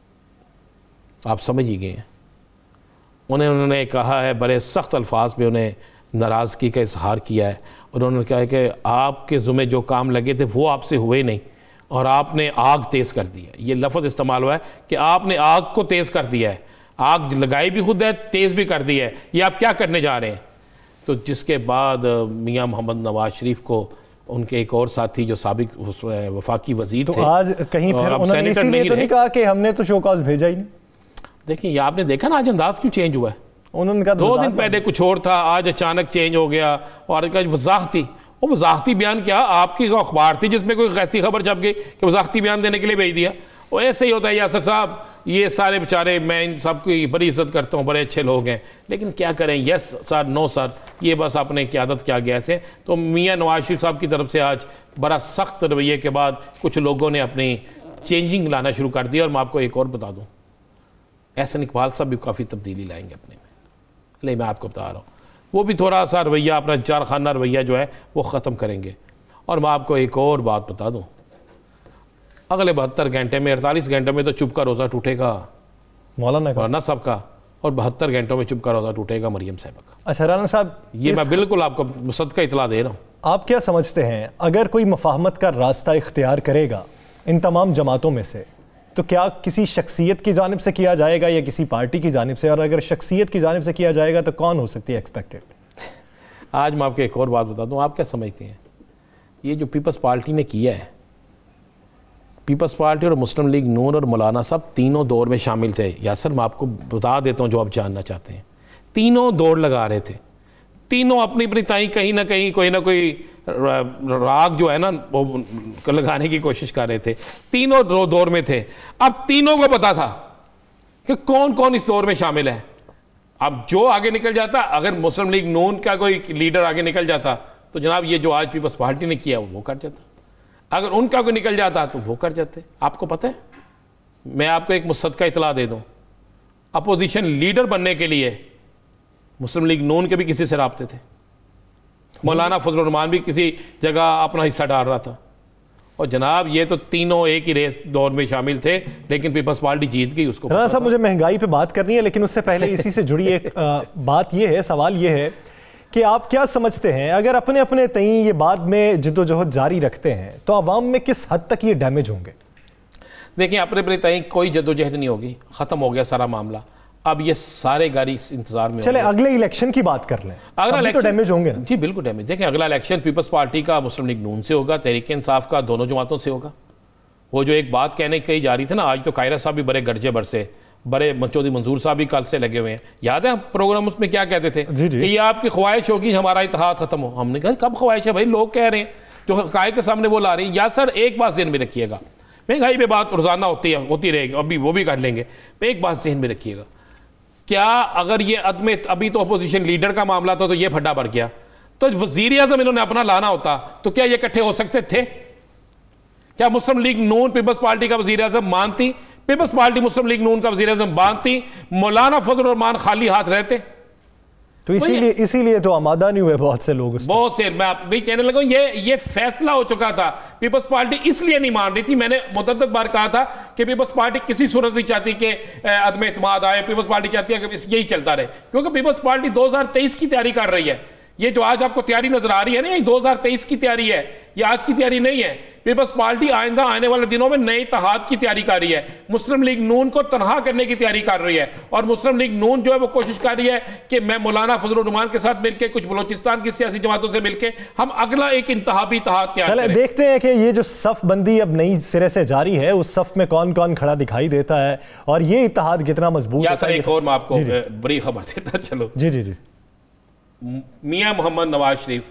आप समझ ही गए हैं। उन्हें उन्होंने कहा है, बड़े सख्त अल्फाज में उन्हें नाराज़गी का इजहार किया है और उन्होंने कहा है कि आपके ज़ुम्मे जो काम लगे थे वो आपसे हुए नहीं और आपने आग तेज़ कर दी है। ये लफ्ज़ इस्तेमाल हुआ है कि आपने आग को तेज़ कर दिया है, आग लगाई भी खुद है, तेज़ भी कर दी है, ये आप क्या करने जा रहे हैं? तो जिसके बाद मियां मोहम्मद नवाज शरीफ को उनके एक और साथी जो साबिक वफाकी वज़ीर तो थे, आज कहीं फिर उन्होंने इसीलिए तो नहीं कहा कि हमने तो शोकॉज भेजा ही नहीं। देखिए, ये आपने देखा ना आज अंदाज क्यों चेंज हुआ है? उन्होंने कहा दो दिन पहले कुछ और था, आज अचानक चेंज हो गया और वजाहती, वो वजाहती बयान क्या, आपकी अखबार थी जिसमें कोई ऐसी खबर छप गई कि वजाहती बयान देने के लिए भेज दिया। वो ऐसे ही होता है यासर साहब, ये सारे बेचारे, मैं इन सबकी बड़ी इज्जत करता हूँ, बड़े अच्छे लोग हैं, लेकिन क्या करें, यस सर नो सर, ये बस अपने क़यादत क्या गया से। तो मियां नवाज शरीफ साहब की तरफ से आज बड़ा सख्त रवैये के बाद कुछ लोगों ने अपनी चेंजिंग लाना शुरू कर दिया। और मैं आपको एक और बता दूँ, एहसन इकबाल साहब भी काफ़ी तब्दीली लाएंगे अपने में, नहीं मैं आपको बता रहा हूँ, वो भी थोड़ा सा रवैया, अपना जारखाना रवैया जो है वो ख़त्म करेंगे। और मैं आपको एक और बात बता दूँ, अगले बहत्तर घंटे में, अड़तालीस घंटों में तो चुप का रोज़ा टूटेगा मौलाना मौलाना साहब का, और बहत्तर घंटों में चुप का रोज़ा टूटेगा मरियम साहब का। अच्छा राना साहब, ये मैं बिल्कुल आपको सदका इतला दे रहा हूँ। आप क्या समझते हैं, अगर कोई मफाहमत का रास्ता इख्तियार करेगा इन तमाम जमातों में से, तो क्या किसी शख्सियत की जानिब से किया जाएगा या किसी पार्टी की जानिब से? और अगर शख्सियत की जानिब से किया जाएगा तो कौन हो सकती है एक्सपेक्टेड? आज मैं आपको एक और बात बता दूं, आप क्या समझते हैं, ये जो पीपल्स पार्टी ने किया है, पीपल्स पार्टी और मुस्लिम लीग नून और मौलाना साहब तीनों दौर में शामिल थे। यासर मैं आपको बता देता हूँ जो आप जानना चाहते हैं। तीनों दौड़ लगा रहे थे, तीनों अपनी अपनी ताई कहीं ना कहीं कोई ना कोई राग जो है ना वो लगाने की कोशिश कर रहे थे। तीनों दो दौर में थे। अब तीनों को पता था कि कौन कौन इस दौर में शामिल है। अब जो आगे निकल जाता, अगर मुस्लिम लीग नून का कोई लीडर आगे निकल जाता तो जनाब ये जो आज पीपल्स पार्टी ने किया वो कर जाता, अगर उनका कोई निकल जाता तो वो कर जाते। आपको पता है, मैं आपको एक मुसद्दका इतला दे दूं, अपोजिशन लीडर बनने के लिए मुस्लिम लीग नून के भी किसी से राब्ते थे। मौलाना फजलुर रहमान भी किसी जगह अपना हिस्सा डाल रहा था। और जनाब ये तो तीनों एक ही रेस दौर में शामिल थे, लेकिन पीपल्स पार्टी जीत गई। उसको राना साहब मुझे महंगाई पे बात करनी है, लेकिन उससे पहले इसी से जुड़ी एक आ, बात ये है, सवाल ये है कि आप क्या समझते हैं, अगर अपने अपने तई ये बाद में जिद्दोजहद जारी रखते हैं तो अवाम में किस हद तक ये डैमेज होंगे? देखिए, अपने अपने तई कोई जद्दोजहद नहीं होगी, ख़त्म हो गया सारा मामला। अब ये सारे गाड़ी इंतजार में। चले अगले इलेक्शन की बात कर लें, अगला इलेक्शन तो डैमेज होंगे ना? जी बिल्कुल डैमेज। देखिए, अगला इलेक्शन पीपल्स पार्टी का, मुस्लिम लीग नून से होगा, तहरीक इंसाफ का, दोनों जमातों से होगा। वो जो एक बात कहने कही जा रही थी ना, आज तो कायरा साहब भी बड़े गर्जे बरसे, बड़े चौधरी मंजूर साहब भी कल से लगे हुए हैं। याद है प्रोग्राम उसमें क्या कहते थे जी जी। कि ये आपकी ख्वाहिश होगी हमारा इत्तेहाद खत्म हो। हमने कहा कब ख्वाहिश है भाई, लोग कह रहे हैं, जो हक़ाइक़ के सामने वो ला रही है। या सर एक बात ज़हन में रखिएगा, महंगाई पे बात रोज़ाना होती है, होती रहेगी, अभी वो भी कर लेंगे। एक बात ज़हन में रखिएगा, क्या अगर ये अदम अभी तो अपोजिशन लीडर का मामला था तो ये फड्डा भर गया, तो वज़ीर आज़म इन्होंने अपना लाना होता तो क्या ये इकट्ठे हो सकते थे? क्या Muslim League Noon Peoples Party का वज़ीर आज़म मानती, Peoples Party Muslim League Noon का वज़ीर आज़म मानती, मौलाना फजलुर रहमान खाली हाथ रहते? तो इसीलिए इसीलिए तो आमादा नहीं हुए बहुत से लोग, बहुत से। मैं आप भी कहने लगा, ये ये फैसला हो चुका था। पीपल्स पार्टी इसलिए नहीं मान रही थी, मैंने मुतअद्दिद बार कहा था कि पीपल्स पार्टी किसी सूरत नहीं चाहती कि अदम एतमाद आए। पीपल्स पार्टी चाहती है कि यही चलता रहे, क्योंकि पीपल्स पार्टी दो हजार तेईस की तैयारी कर रही है। ये जो आज आपको तैयारी नजर आ रही है ना, ये दो हजार तेईस की तैयारी है, ये आज की तैयारी नहीं है। पीपल्स पार्टी आइंदा आने वाले दिनों में नए इत्तेहाद की तैयारी कर रही है, मुस्लिम लीग नून को तनहा करने की तैयारी कर रही है। और मुस्लिम लीग नून जो है वो कोशिश कर रही है कि मैं मौलाना फजलुर रहमान के साथ मिलकर, कुछ बलोचिस्तान की सियासी जमातों से मिलकर हम अगला एक इंतहाबी इत्तेहाद तैयार करें। देखते हैं कि ये जो सफ बंदी अब नई सिरे से जारी है, उस सफ में कौन कौन खड़ा दिखाई देता है और ये इत्तेहाद कितना मजबूत है। एक और मैं आपको बड़ी खबर देता चलो। जी जी जी। मियां मोहम्मद नवाज शरीफ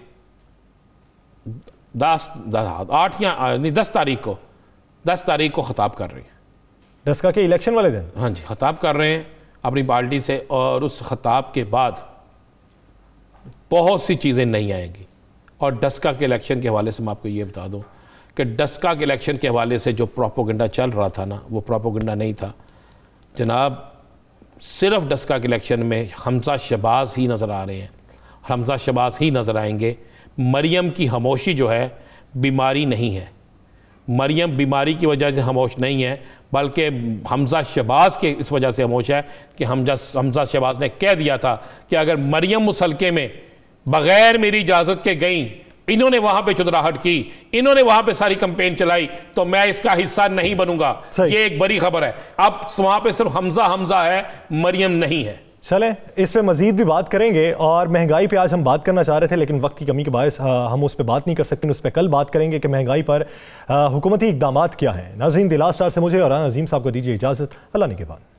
दस आठ या नहीं दस तारीख को दस तारीख को खिताब कर रहे हैं, डस्का के इलेक्शन वाले दिन। हाँ जी, खिताब कर रहे हैं अपनी पार्टी से, और उस खिताब के बाद बहुत सी चीज़ें नहीं आएंगी। और डस्का के इलेक्शन के हवाले से मैं आपको ये बता दूं कि डस्का के इलेक्शन के हवाले से जो प्रोपोगंडा चल रहा था ना, वो प्रोपोगंडा नहीं था जनाब। सिर्फ डस्का के इलेक्शन में हमजा शहबाज ही नज़र आ रहे हैं, हमजा शहबाज ही नज़र आएंगे। मरियम की खामोशी जो है बीमारी नहीं है, मरियम बीमारी की वजह से खामोश नहीं है, बल्कि हमजा शहबाज के इस वजह से खामोश है कि हमजा हमजा शहबाज ने कह दिया था कि अगर मरियम मुसलके में बग़ैर मेरी इजाज़त के गई, इन्होंने वहाँ पे चुदराहट की, इन्होंने वहाँ पे सारी कंपेन चलाई, तो मैं इसका हिस्सा नहीं बनूंगा। ये एक बड़ी खबर है। अब वहाँ पे सिर्फ हमजा हमजा है, मरियम नहीं है। चलें, इस पे मजीद भी बात करेंगे। और महंगाई पे आज हम बात करना चाह रहे थे, लेकिन वक्त की कमी के बायस हम उस पर बात नहीं कर सकते। उस पर कल बात करेंगे कि महंगाई पर हुकूमती इक़दामात क्या हैं। नाज़रीन, द लास्ट आवर से मुझे और राना अज़ीम साहब को दीजिए इजाज़त। अल्लाह ने के बाद।